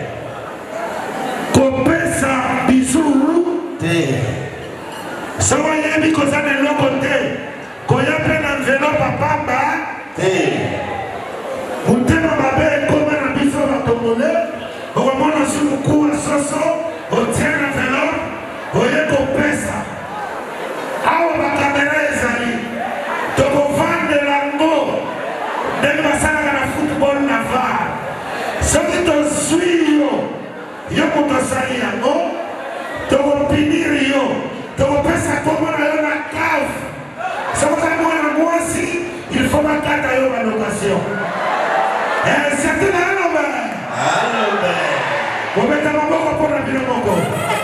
kopesa biso te soki oyebi koza na eloko te koya mpe na envelope apamba te motema mabe ekoma na biso bakongole okomona si mokuwa soso otia na envelope oye kopesa awa bakamera ezali tokovandela ngo ndenge basalaka na football na var soki tozwi yo yo moto asali yango tokopiniri yo tokopesa kombo na yo na cave soki oza mwana mwasi il faut bakata yo balocation certain alobe alobe kobeta maboko mpona bino moko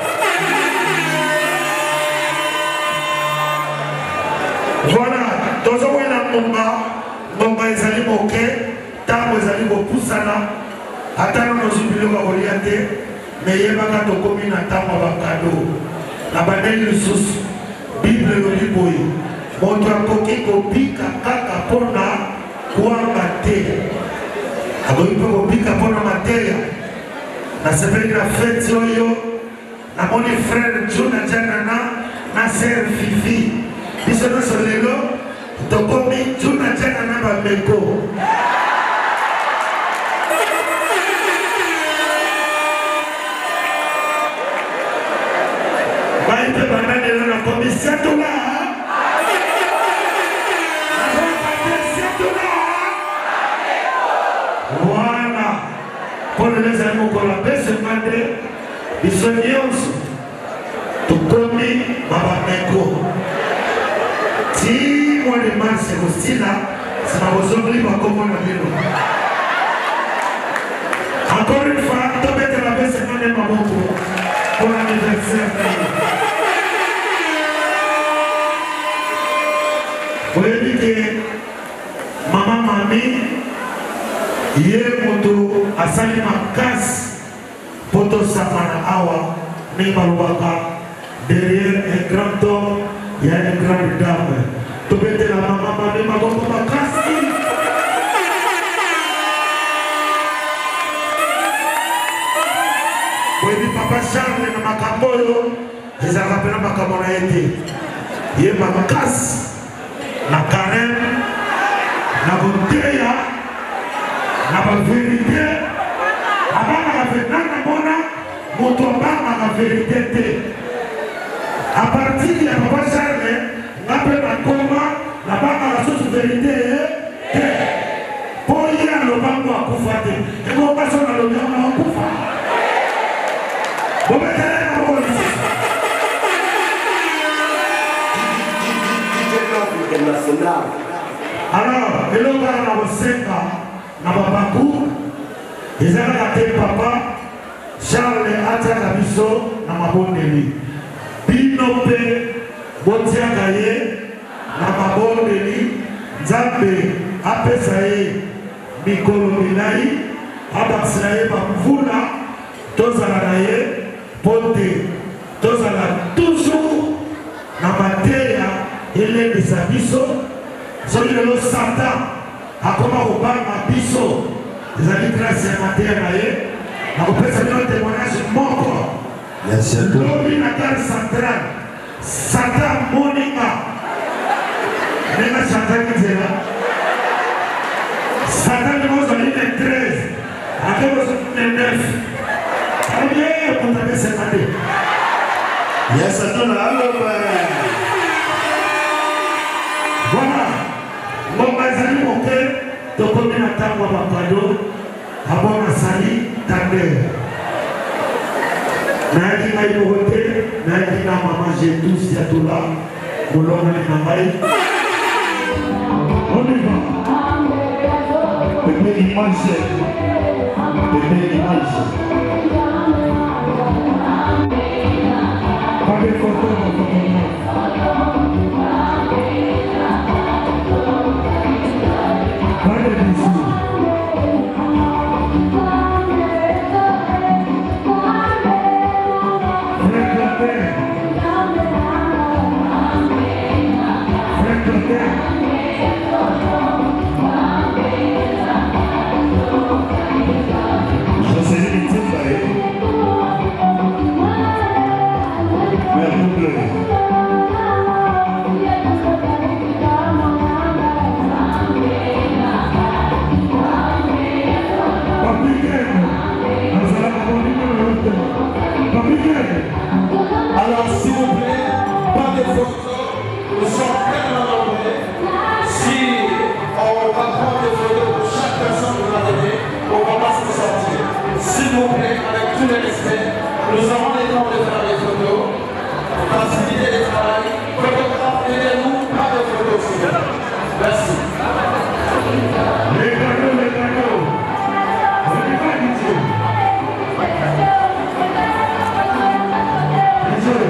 voilà tozowela ngomba ngomba ezali moke ntango ezali kopusana ata nono ozwi biloko kolia te me yebaka tokomi na ntango ya bakado na bandeli lisusu bible elobi boye moto akoki kobika kaka mpona kwanga te akoki mpe kobika mpona mateya nasepeli na feti oyo namoni frere juna janana na ser fifi biso nyonso lelo tokomi juna janana bameko bai mpe banda lelo nakomi siatola voilà mpona ezali mokolo apesemande biso nyonso tokomi babameko ti mois de mars ekosila nsima bozongoli bakombo na bino encore une fois tobetela pesemande maboko mpona anniversaire na ye oyebi ke mama mami ye moto asali makasi po tosangana awa ndenge balobaka derrière un grand homme il y a une grande dame tobetela mama mami maboko makasi oyebi papa charle na makambo oyo ezalaka mpena makambo na ye te yeba makasi na carême na koteya na baverité abangaka venanga mona moto abangaka verité te a partir ya papa charle nga mpe nakoma nabangaka susu verité te mpo ye alobango akufa te ekokaso nalobi yango akufa bobetele na boko lisusu alors eloko kaka na kosenga na babaku ezalaka te papa charle atiaka biso na mabondeli bino mpe botiaka ye na mabondeli nzambe apesa ye mikolo milai abakisela ye bamvula tozala na ye mpo te tozala toujours na mateya elendisa biso soki lelo satan akoma kobanga biso ezali grâce ya mateya na ye nakopesa bino témoignage moko lobi na gare centrale satan moninga ndenge chantaki nzela satan ndenge ozali ne treize ake ozali ne neuf oye moto apesema te ya satan aloba voilà ngomba ezali moke tokomi na ntango ya bakado abon asali tander nayaki ngai moko te nayaki na mama jetus ya tola molongoli na ngai oniva pepe image pepe image pape foto na fotografe pape bisu frère tout le respect, nous aurons le temps de faire des photos, faciliter le travail, photographe, aidez-nous, pas de photos aussi. Merci. Les cadeaux, les cadeaux. On n'est pas du tout. Désolé.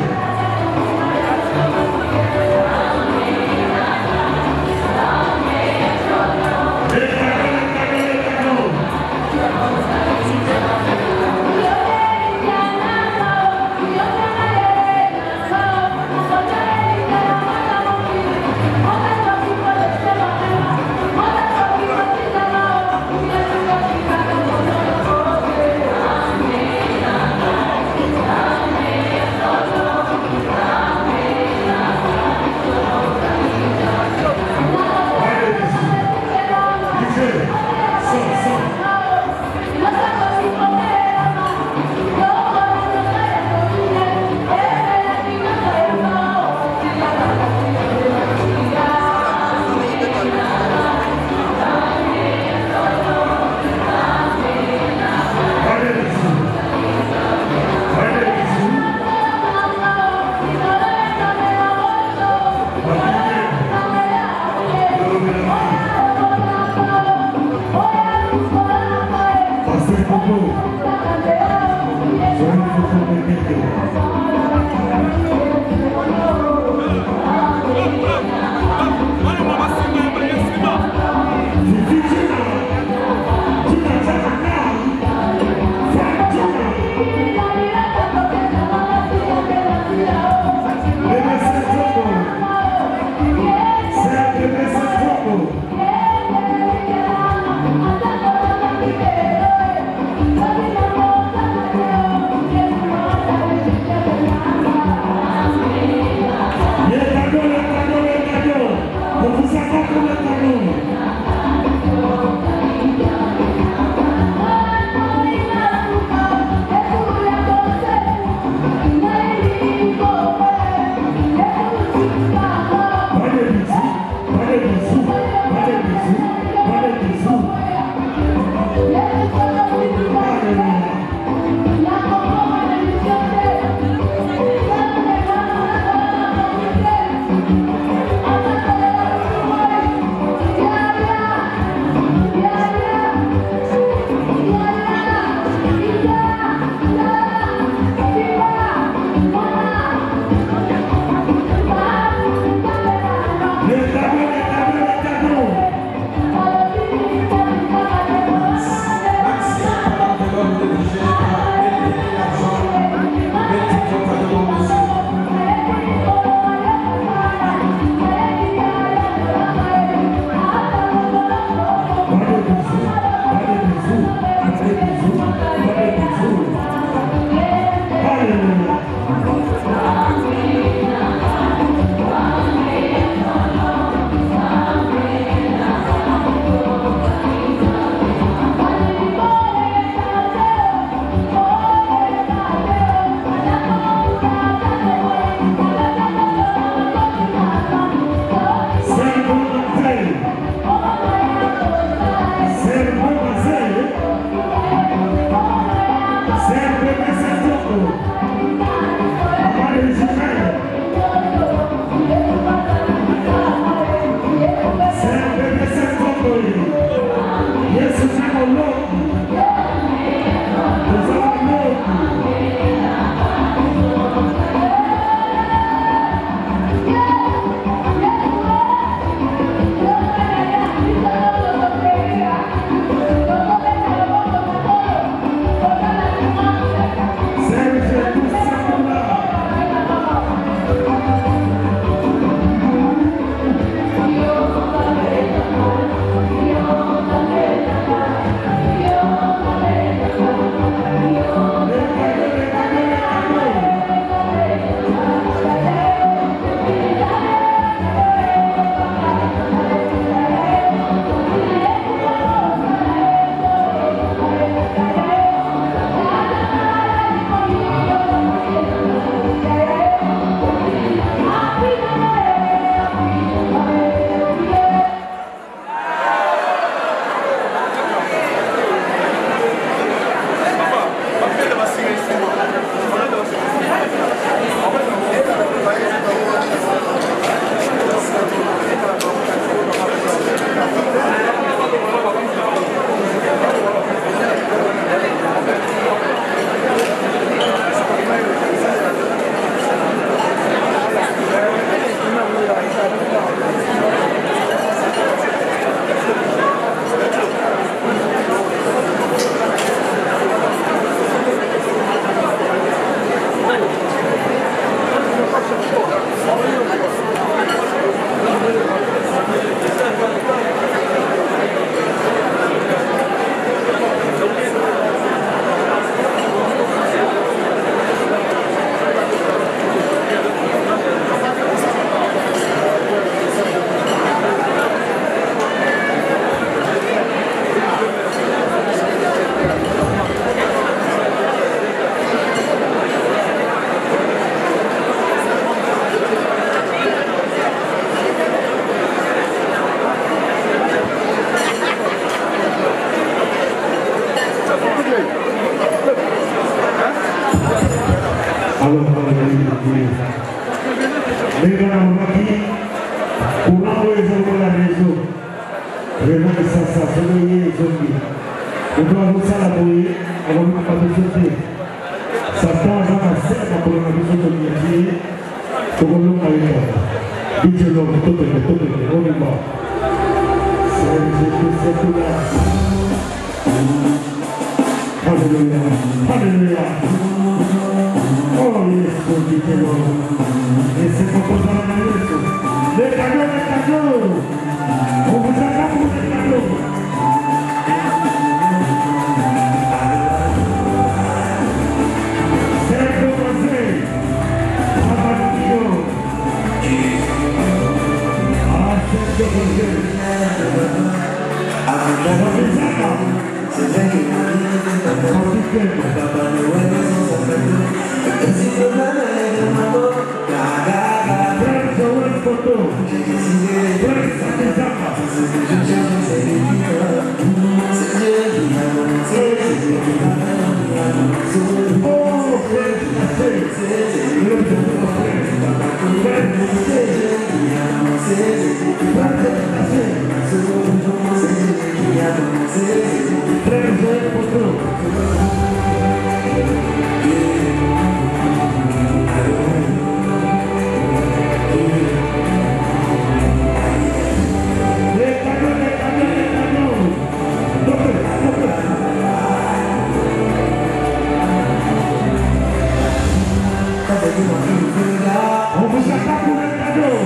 Oh, Alors, les gars, on va dire, pour envoyer la maison, vraiment, ça, ça, ça, les zombies. On doit vous salamouiller avant de ne pas vous sauter. Ça tend à faire pour la maison de métier, pour qu'on l'on aille là. Dites l'homme, tout est fait, tout est fait, on est mort. C'est tout là. Alléluia, Alléluia. Oh yes, mon Dieu, et c'est pour qu'on en a les cadeaux, les cadeaux. On vous attend pour les cadeaux. C'est le conseil. Abatio. Ah, c'est le conseil. On vous attend pour les cadeaux.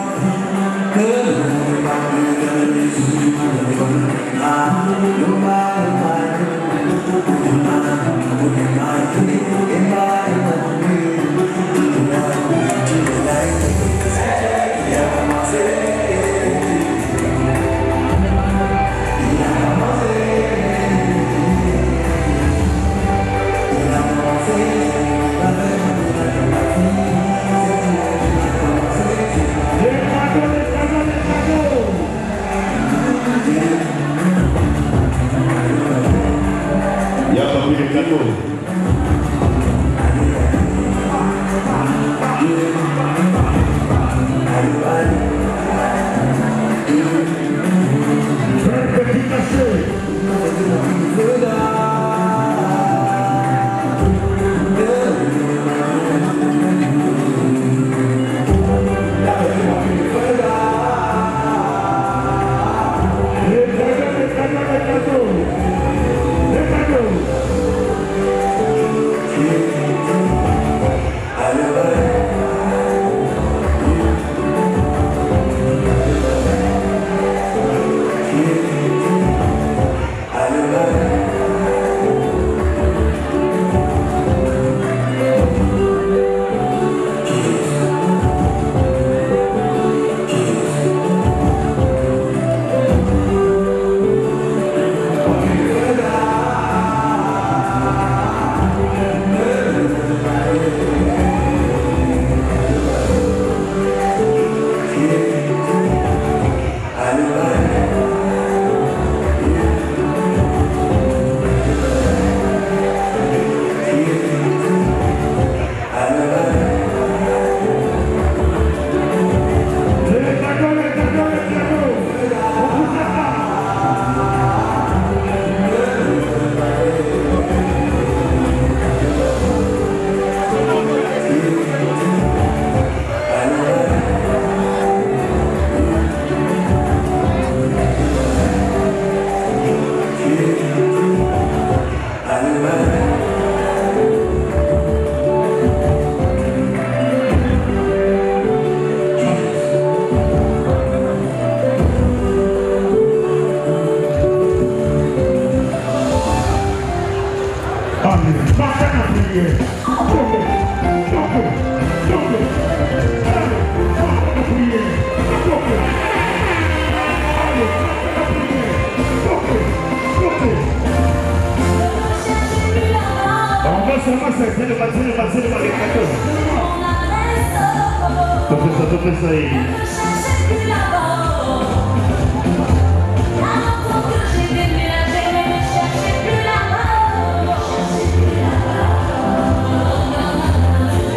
Il y a pas mis les cadeaux. Thank you.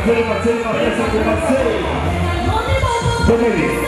Mathieu, Mathieu, Mathieu, Mathieu. Donnez-les.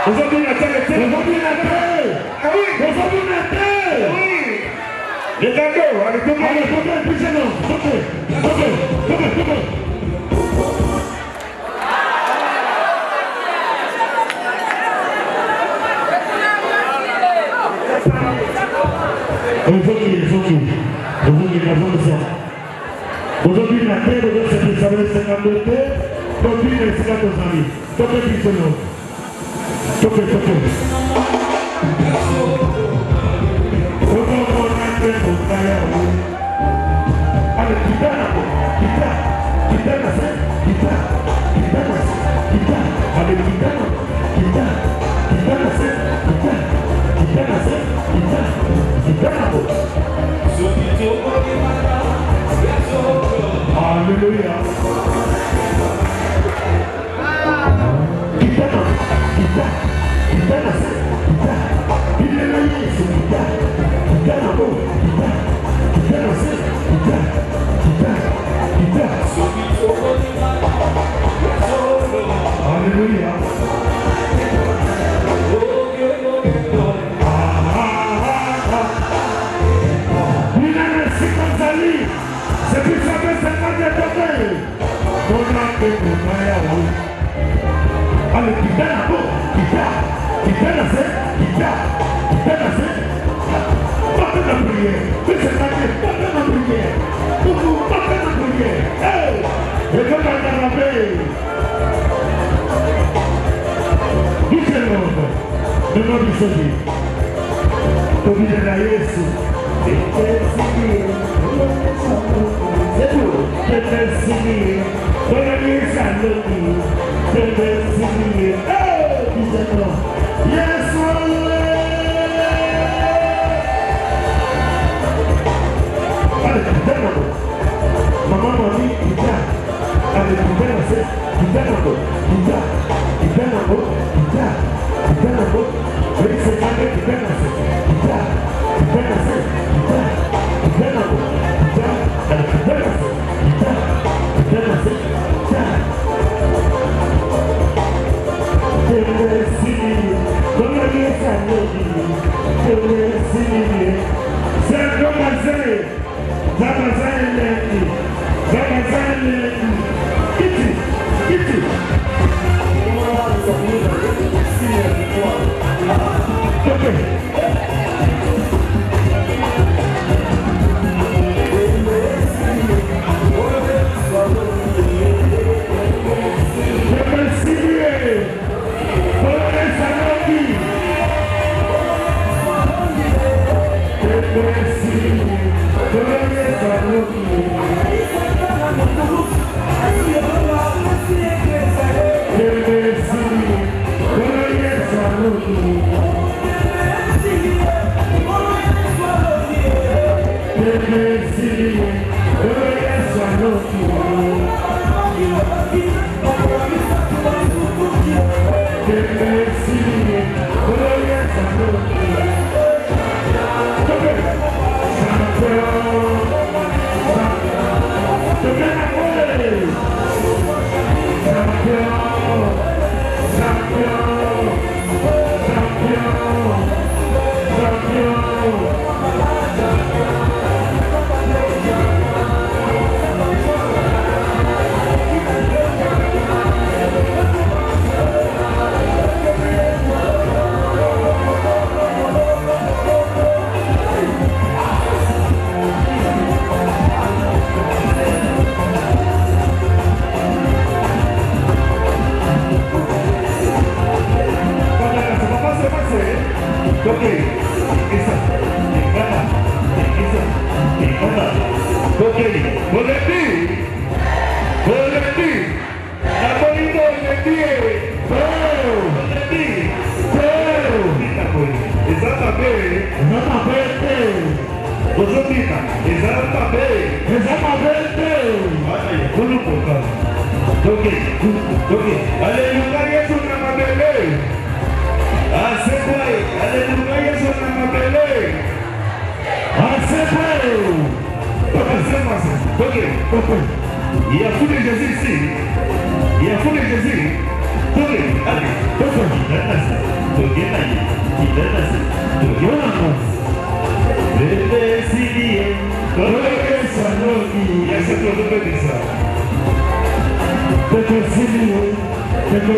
Aujourd'hui, la terre est terre. Aujourd'hui, la terre. Ah oui. Aujourd'hui, la terre. Oui. Les cadeaux, allez, comment? Allez, comment? Plus jeune. Ok. Ok. Ok. Ok. Aujourd'hui, aujourd'hui, aujourd'hui, la zone de ça. Aujourd'hui, la terre de cette saveur cinquante-deux terres, donc il est cinquante aux amis. Donc il est seul. Toque, toque. Allez, quitte, quitte, quitte la scène, quitte, quitte la scène, quitte, allez, quitte, quitte, quitte la scène, quitte, quitte la scène, quitte, quitte la scène. Alléluia. Quitte, quitte, quitte la scène, quitte, il est là, il est sur quitte, quitte la peau, quitte, quitte la scène, quitte. Alléluia. Il a laissé comme ça lui. C'est plus jamais cinquante de tombé. On a fait pour moi. Allez, quitte la peau, quitte, quitte la scène, quitte, quitte la scène. Pas de la prière. Mais c'est pas que pas de la prière. Beaucoup, pas de la prière. Hey! Et quand on a rappelé, dice el nombre, no lo dice allí. Tú miras a Jesús, te persigue, te persigue, todavía es algo aquí, te persigue. ¡Eh! Dice el nombre, Jesús. Vale, quítámelo. Mamá, mami, quita. Allez, quitte la scène, quitte la peau, quitte, quitte la peau, quitte, quitte la peau. Oui, c'est ça, quitte la scène, quitte, quitte la scène, quitte, quitte la peau, quitte, allez, quitte la scène, quitte, quitte la scène, quitte. Je me suis, comme la vie est à l'eau, je me suis, c'est commencé, ça va s'arrêter, ça va s'arrêter. Il y a fou de Jésus ici. Il y a fou de Jésus. Allez,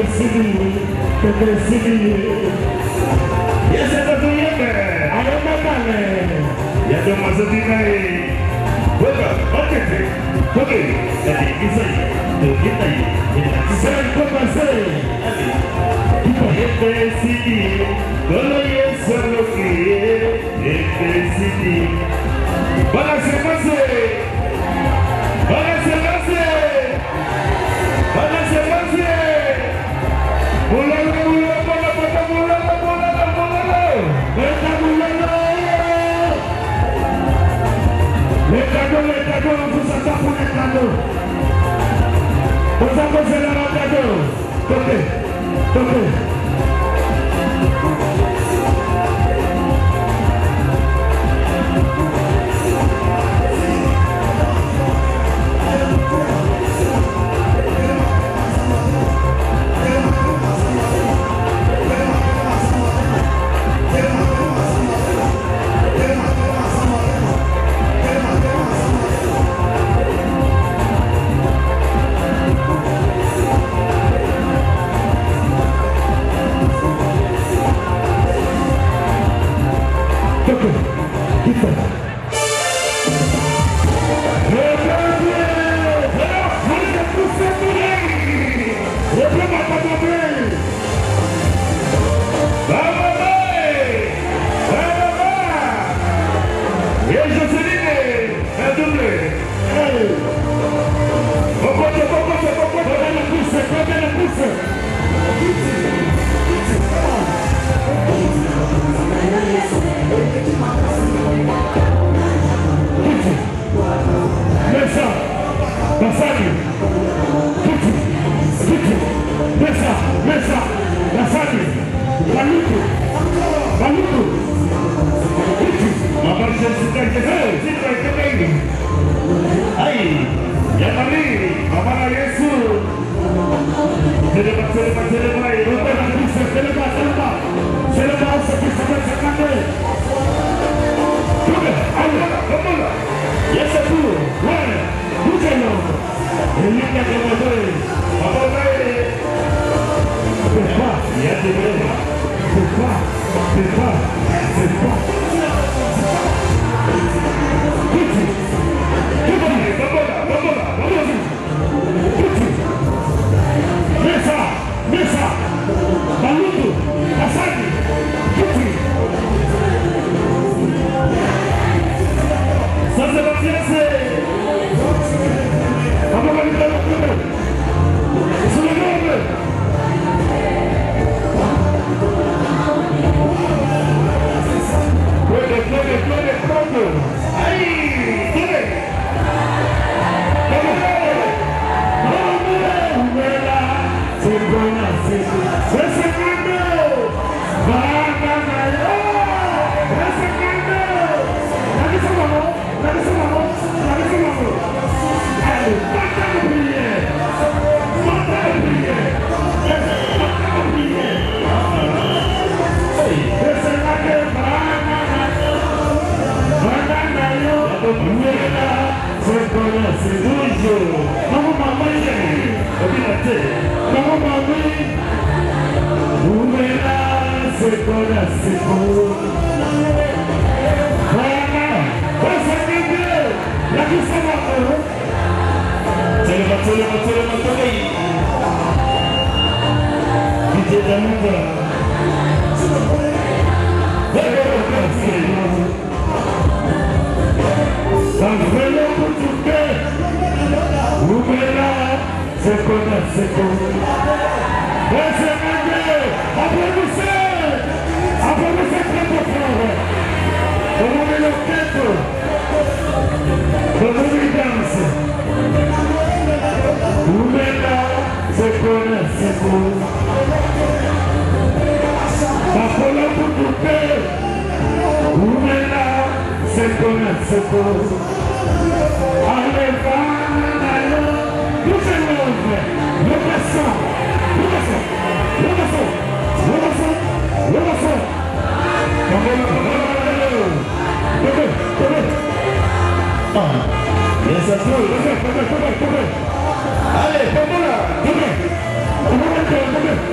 Allez,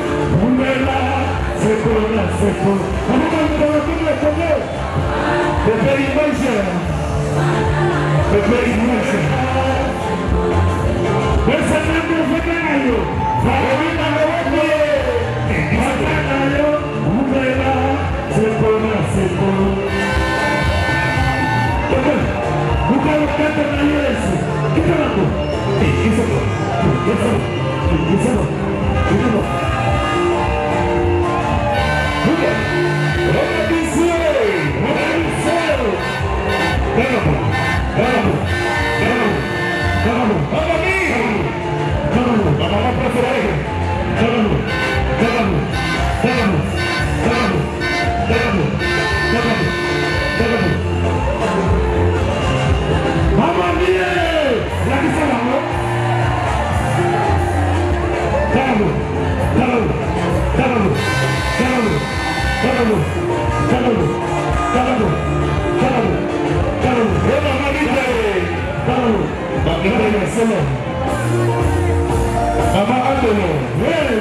colonel, c'est pour. On va vous donner tout le Congo. Le pays majeur. Le pays majeur. Le Seigneur nous fait gagner. Valérie dans le Congo. Valérie, ouvrez là. C'est pour là, c'est pour. Vous pouvez faire de la ici. Qui est là? Qui est là? Qui est là? Qui est là? Qui est là? Mama Adolo, hey!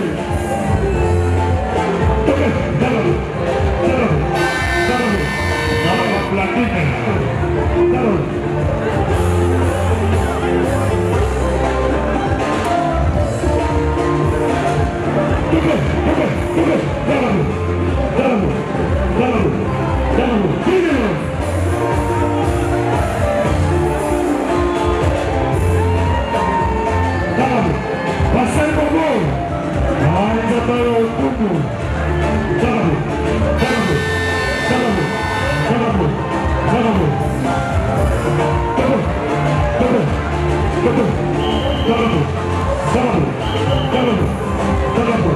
Okay, Dalalo, Dalalo, Dalalo, Mama Platine, Dalalo. Okay, okay, okay, Dalalo, Dalalo, Dalalo, Dalalo, Dalalo. Passar o gol. Ainda está o Cuco. Salamo, salamo, salamo, salamo, salamo. Salamo, salamo, salamo, salamo, salamo, salamo.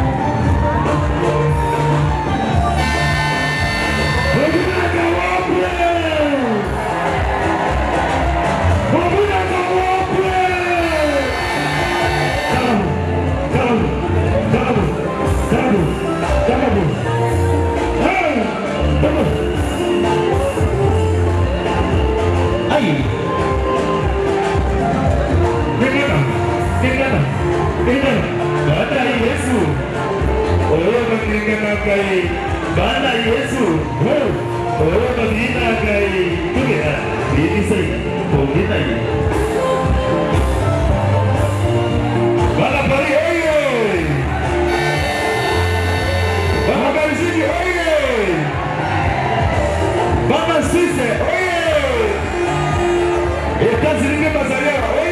Bana Yesu, oh, oh, Madina kai, tu ya, ini sih, oh kita ini. Bana pari, oi, bana pari sini, oi, bana sise, oi, kita sini ke pasarnya, oi.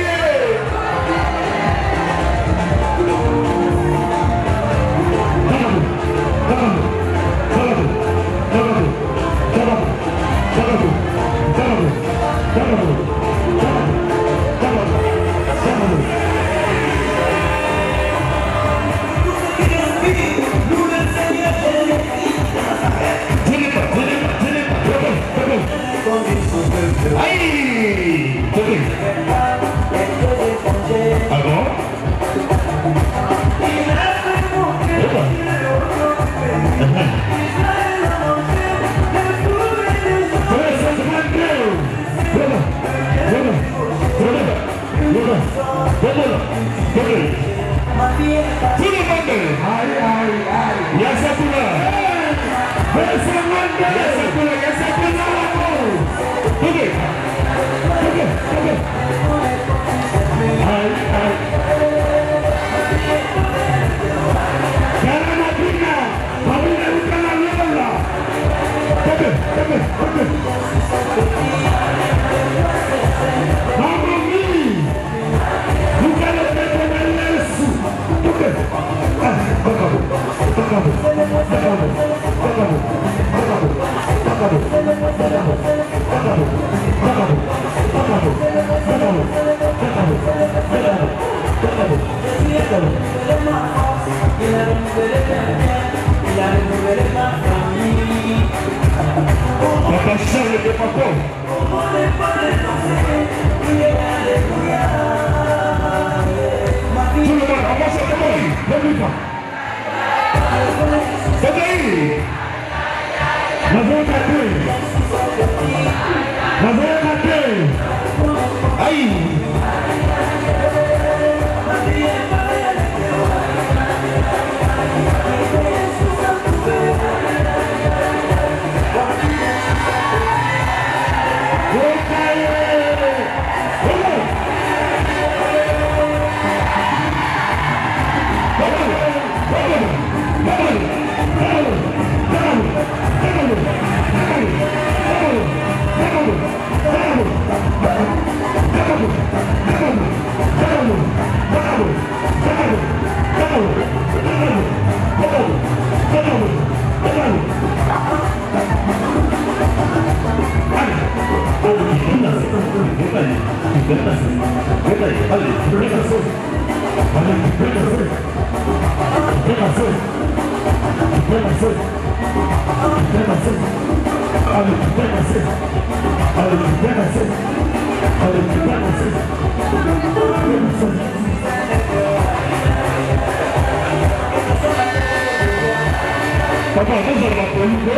Papa, vous avez la police.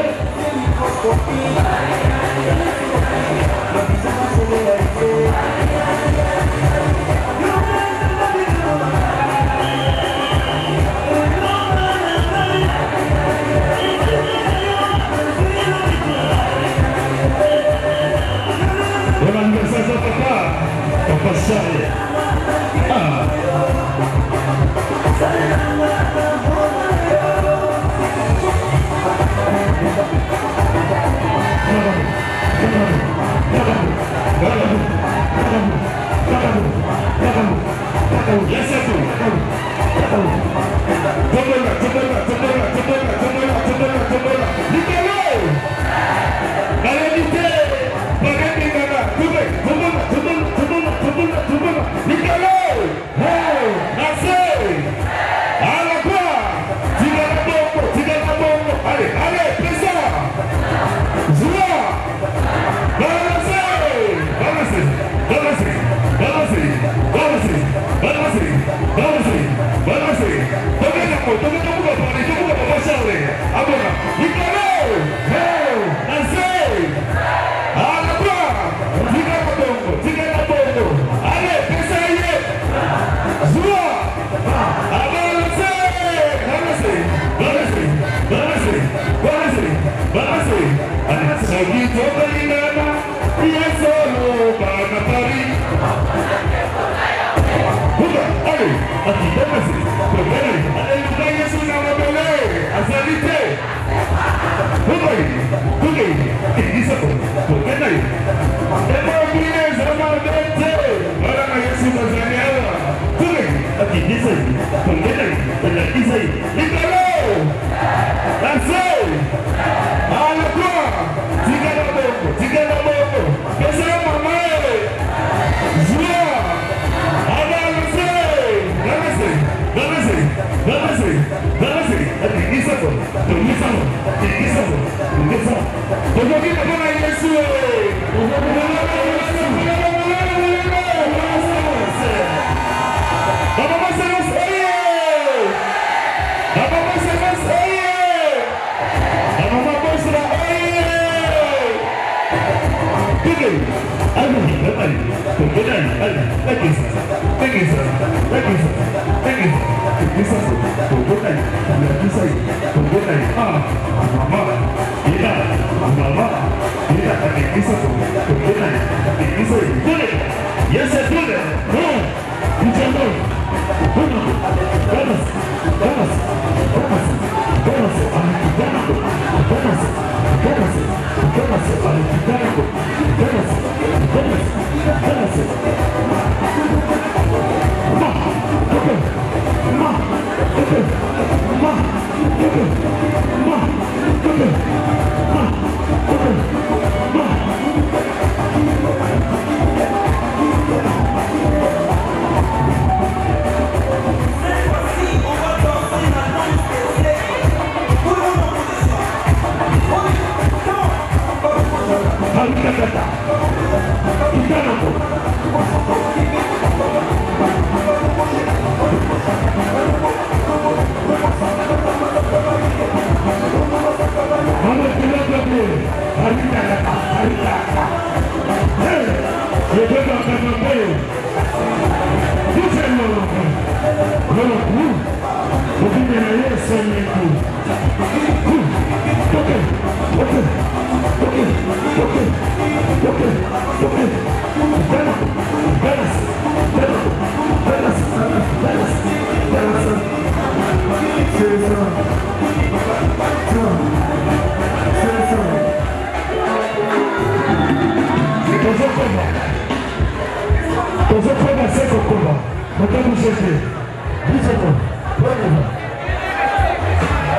Bon anniversaire à papa, papa Charles. Ah. Vamos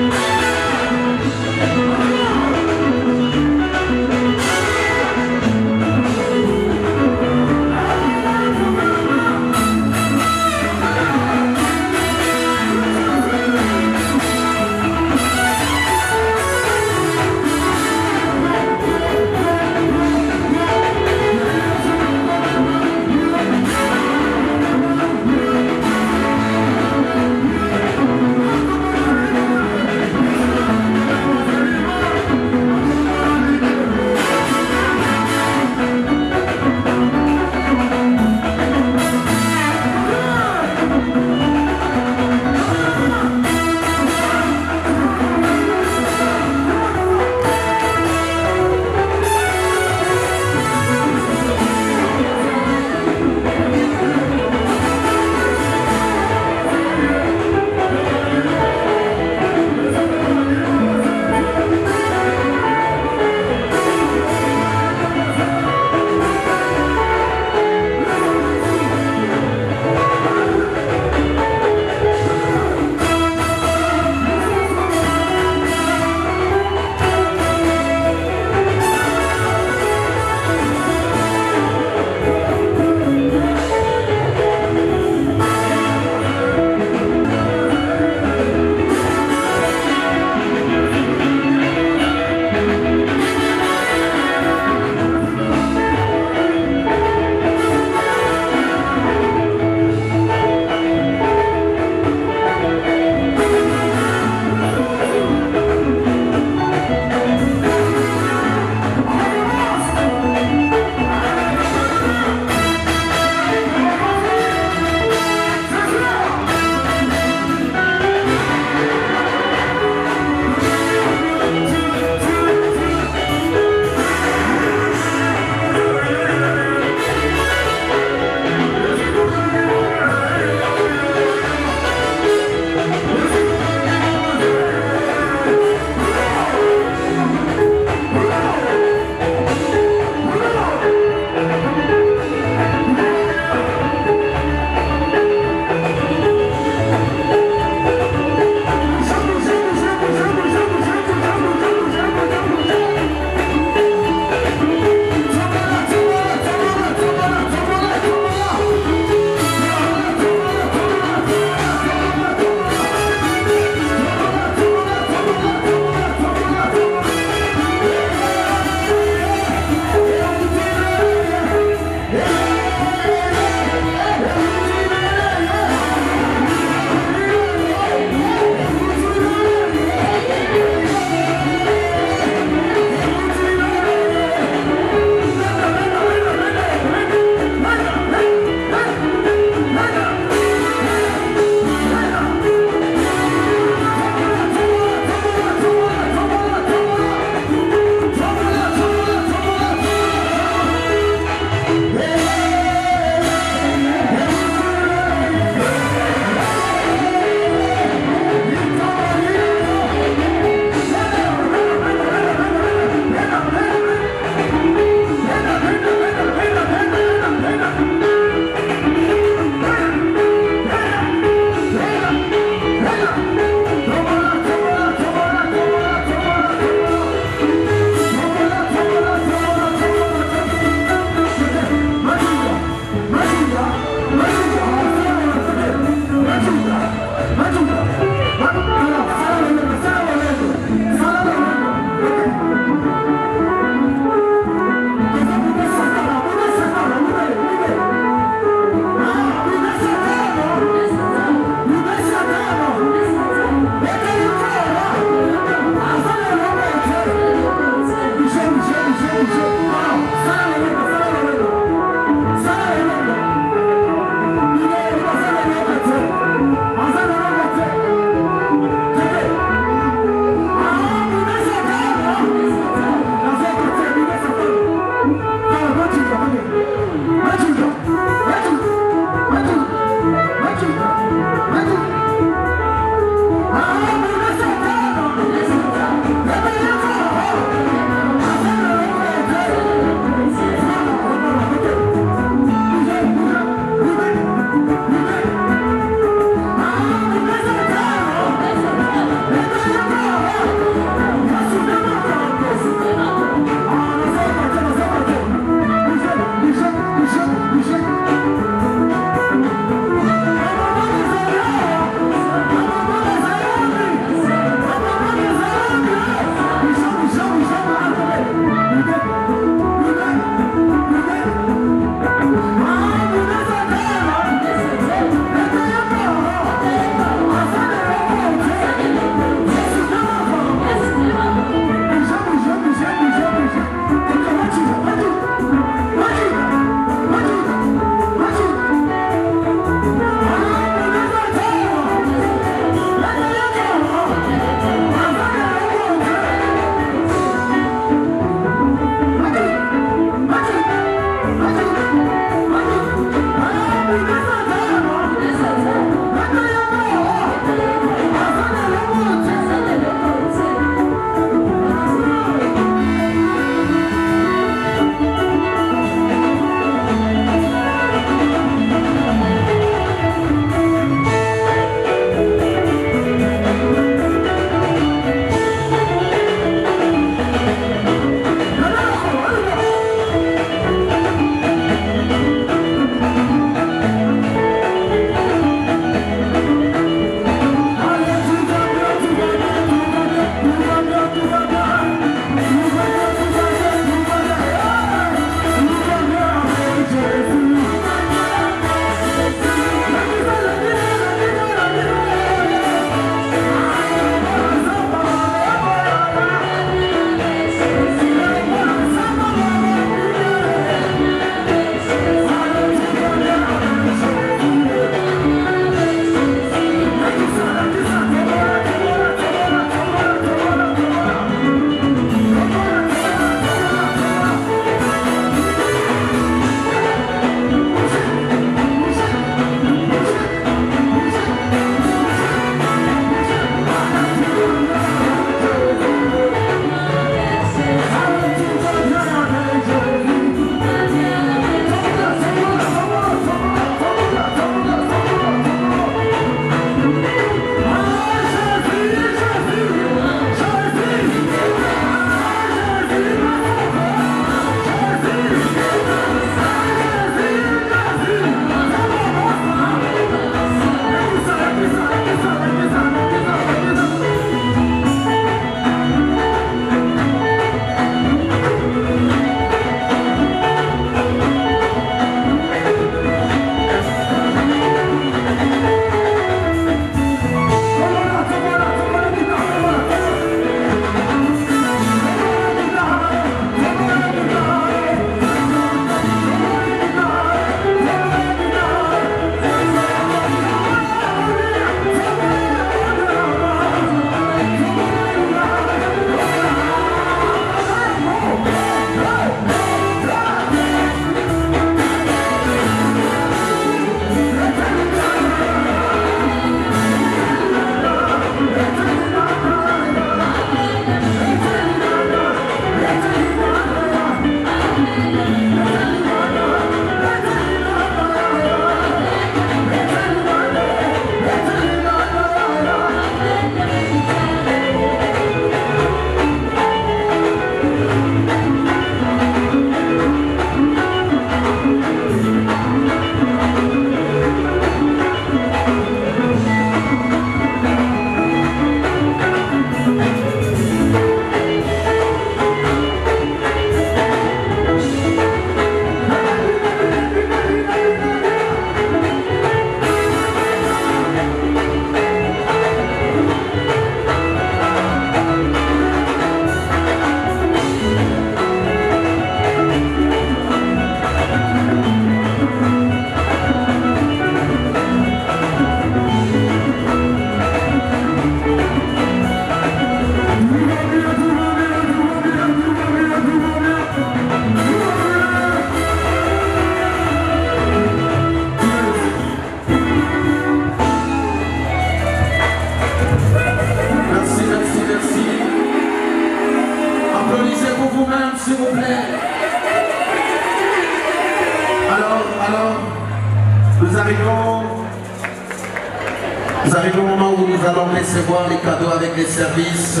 Nous arrivons au moment où nous allons recevoir les cadeaux avec les services.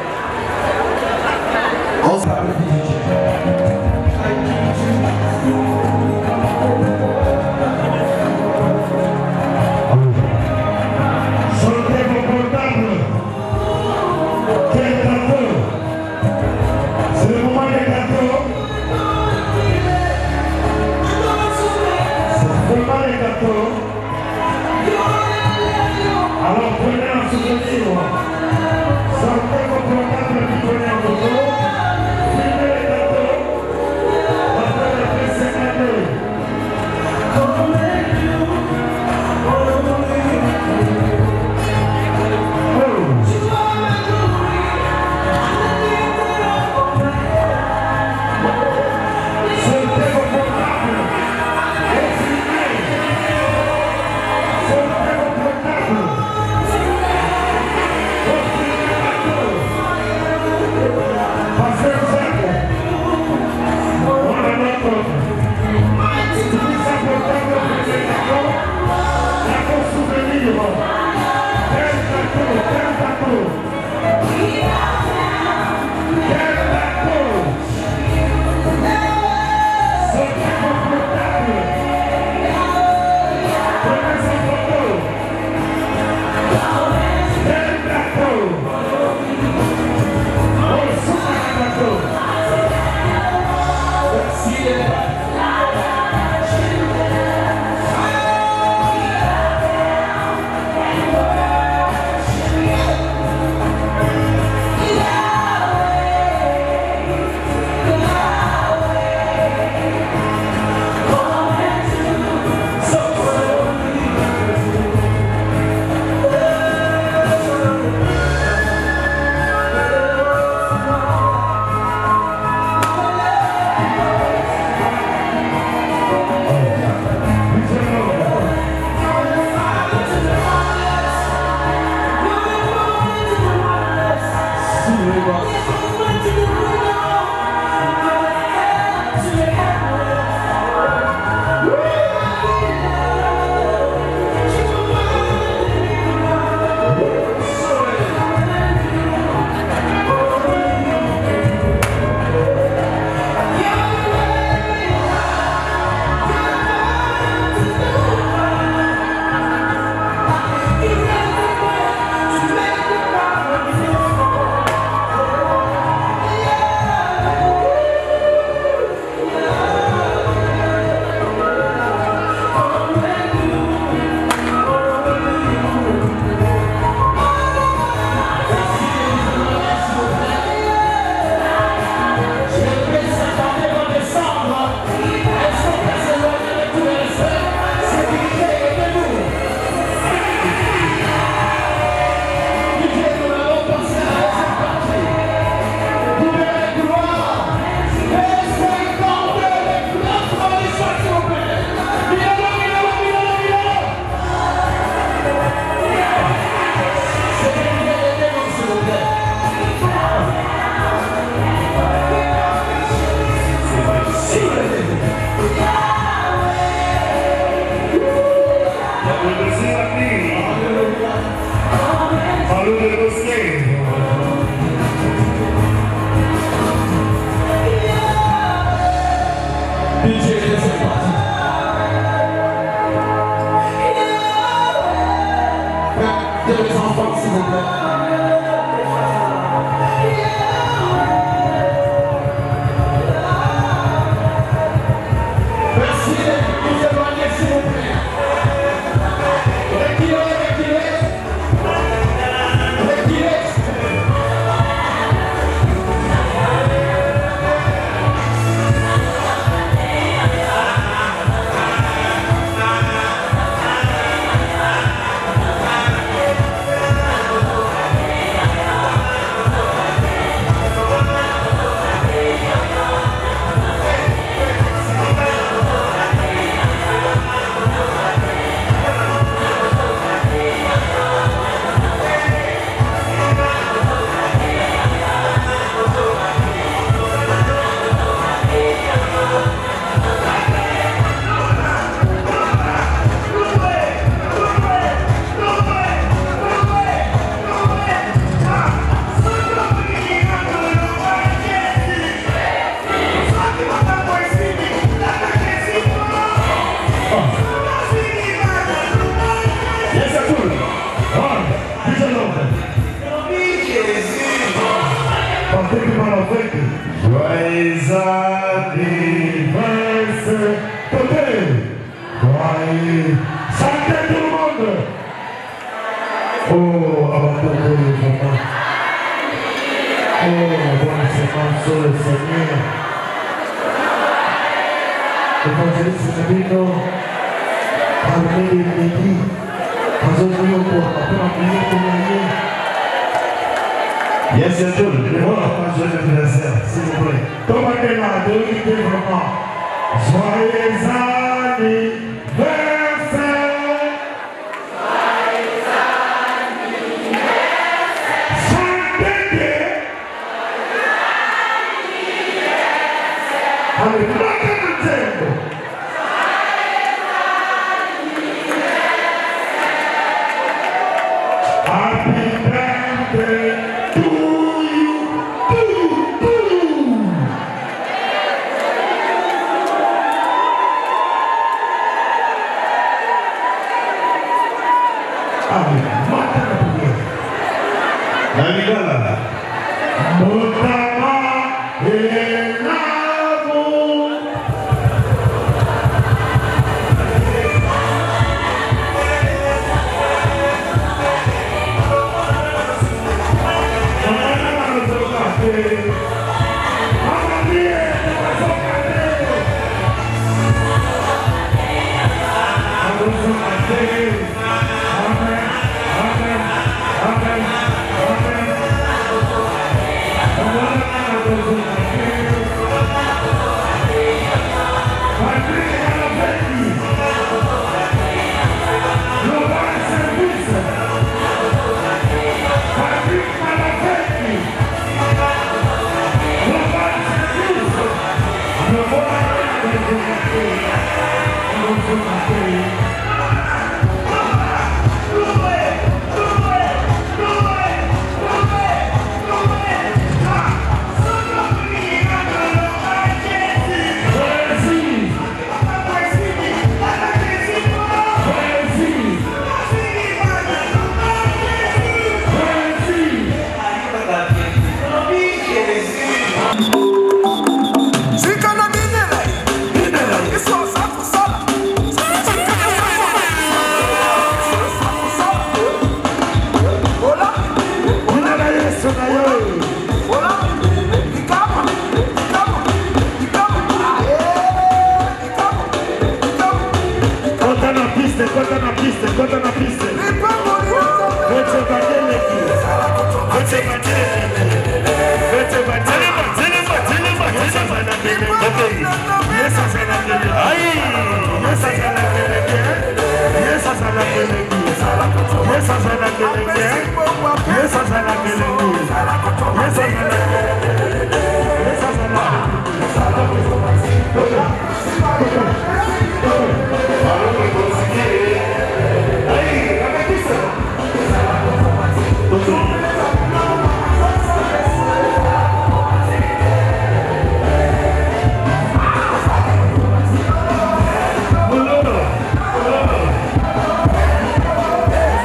On alors prenez un souvenir, sortez vos portables qui prenez en photo, filmez les gâteaux, après les précédents. Thank tout. Ouais, dis-le. Partez qui parle en fait. Joyeux anniversaire. Côté. Joyeux. Santé tout le monde. Oh, abandonnez le maman. Oh, bonne semence sur le Seigneur. L'évangéliste Nabino, parmi les midi, quand on dit au corps, après on dit au corps. Yes, c'est tout. Le roi n'a pas joué l'anniversaire, s'il vous plaît. Commandez-la, donnez vraiment. Joyeux anniversaire. Joyeux anniversaire. Santé. Alléluia.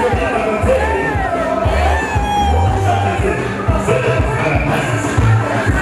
Yes,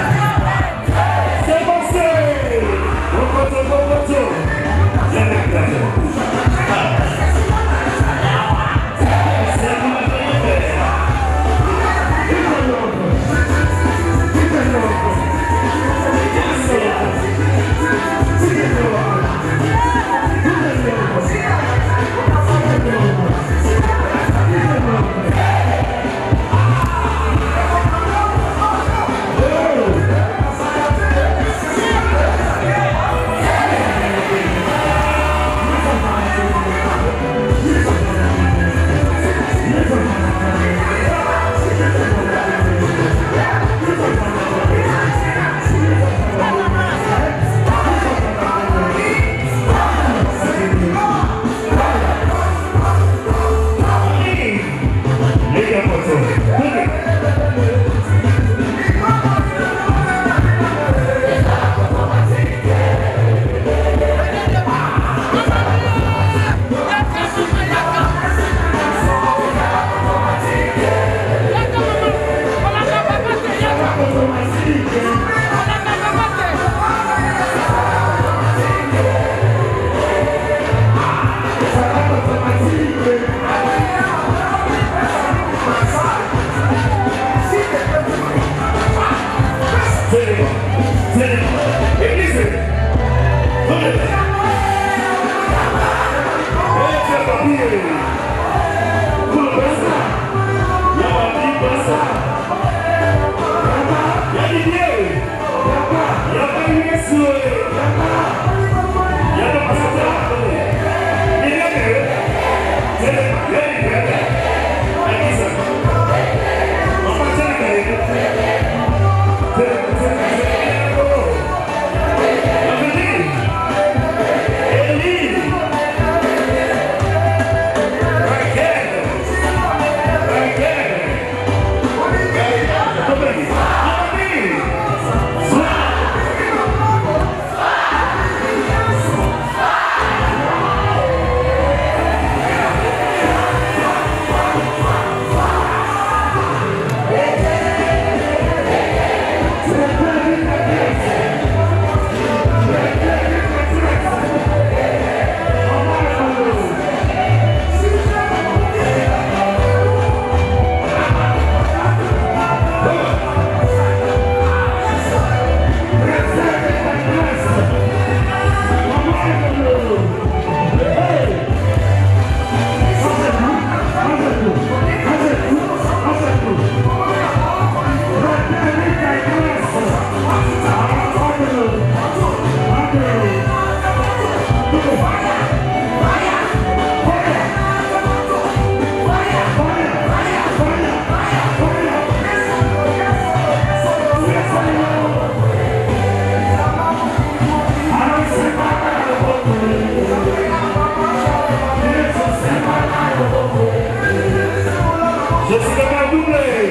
Décidément doublé.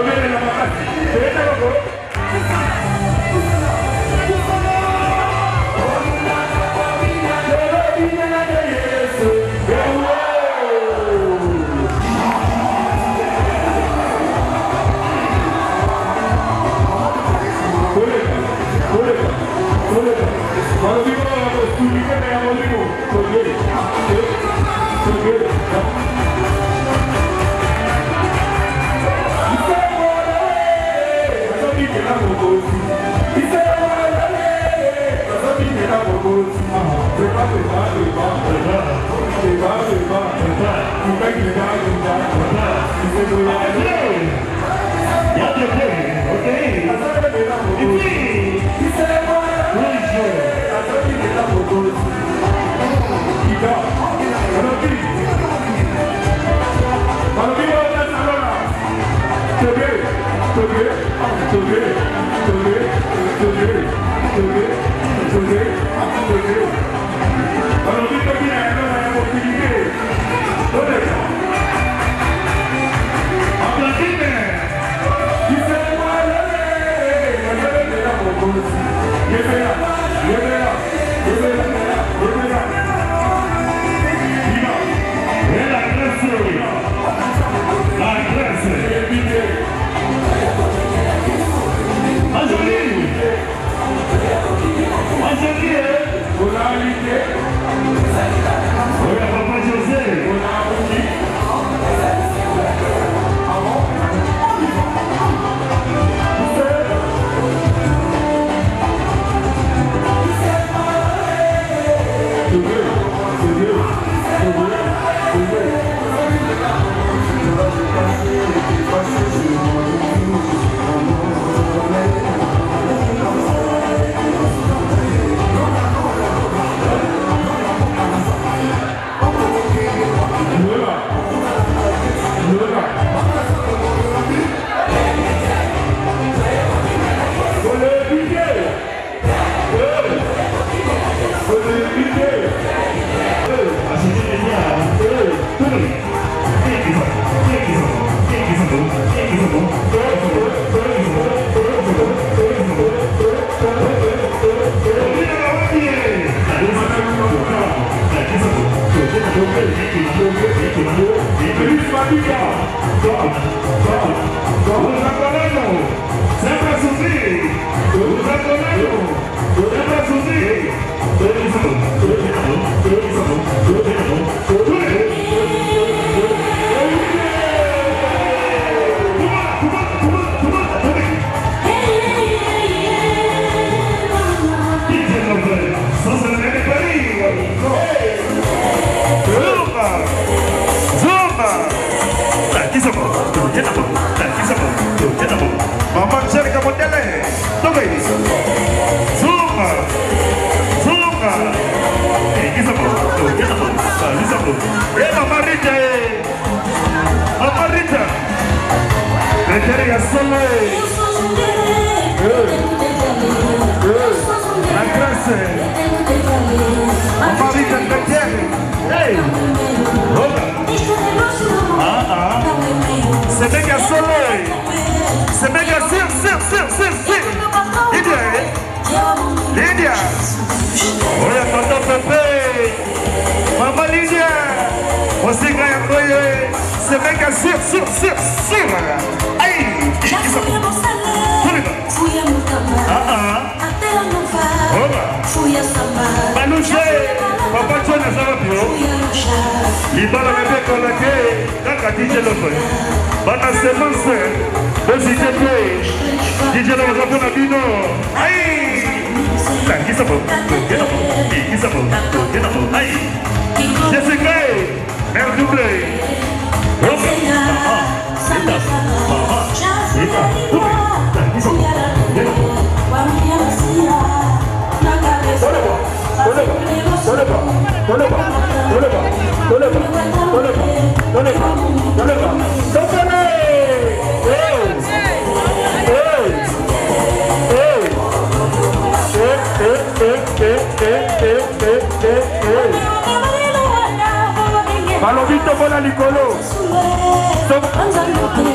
Balobito bola Nicolo.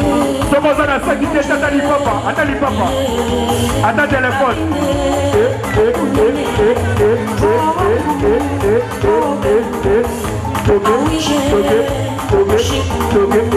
Somos à la sécurité, attends les papa, attends les papa. Attends téléphone. Ok, ok, ok, ok, ok, ok.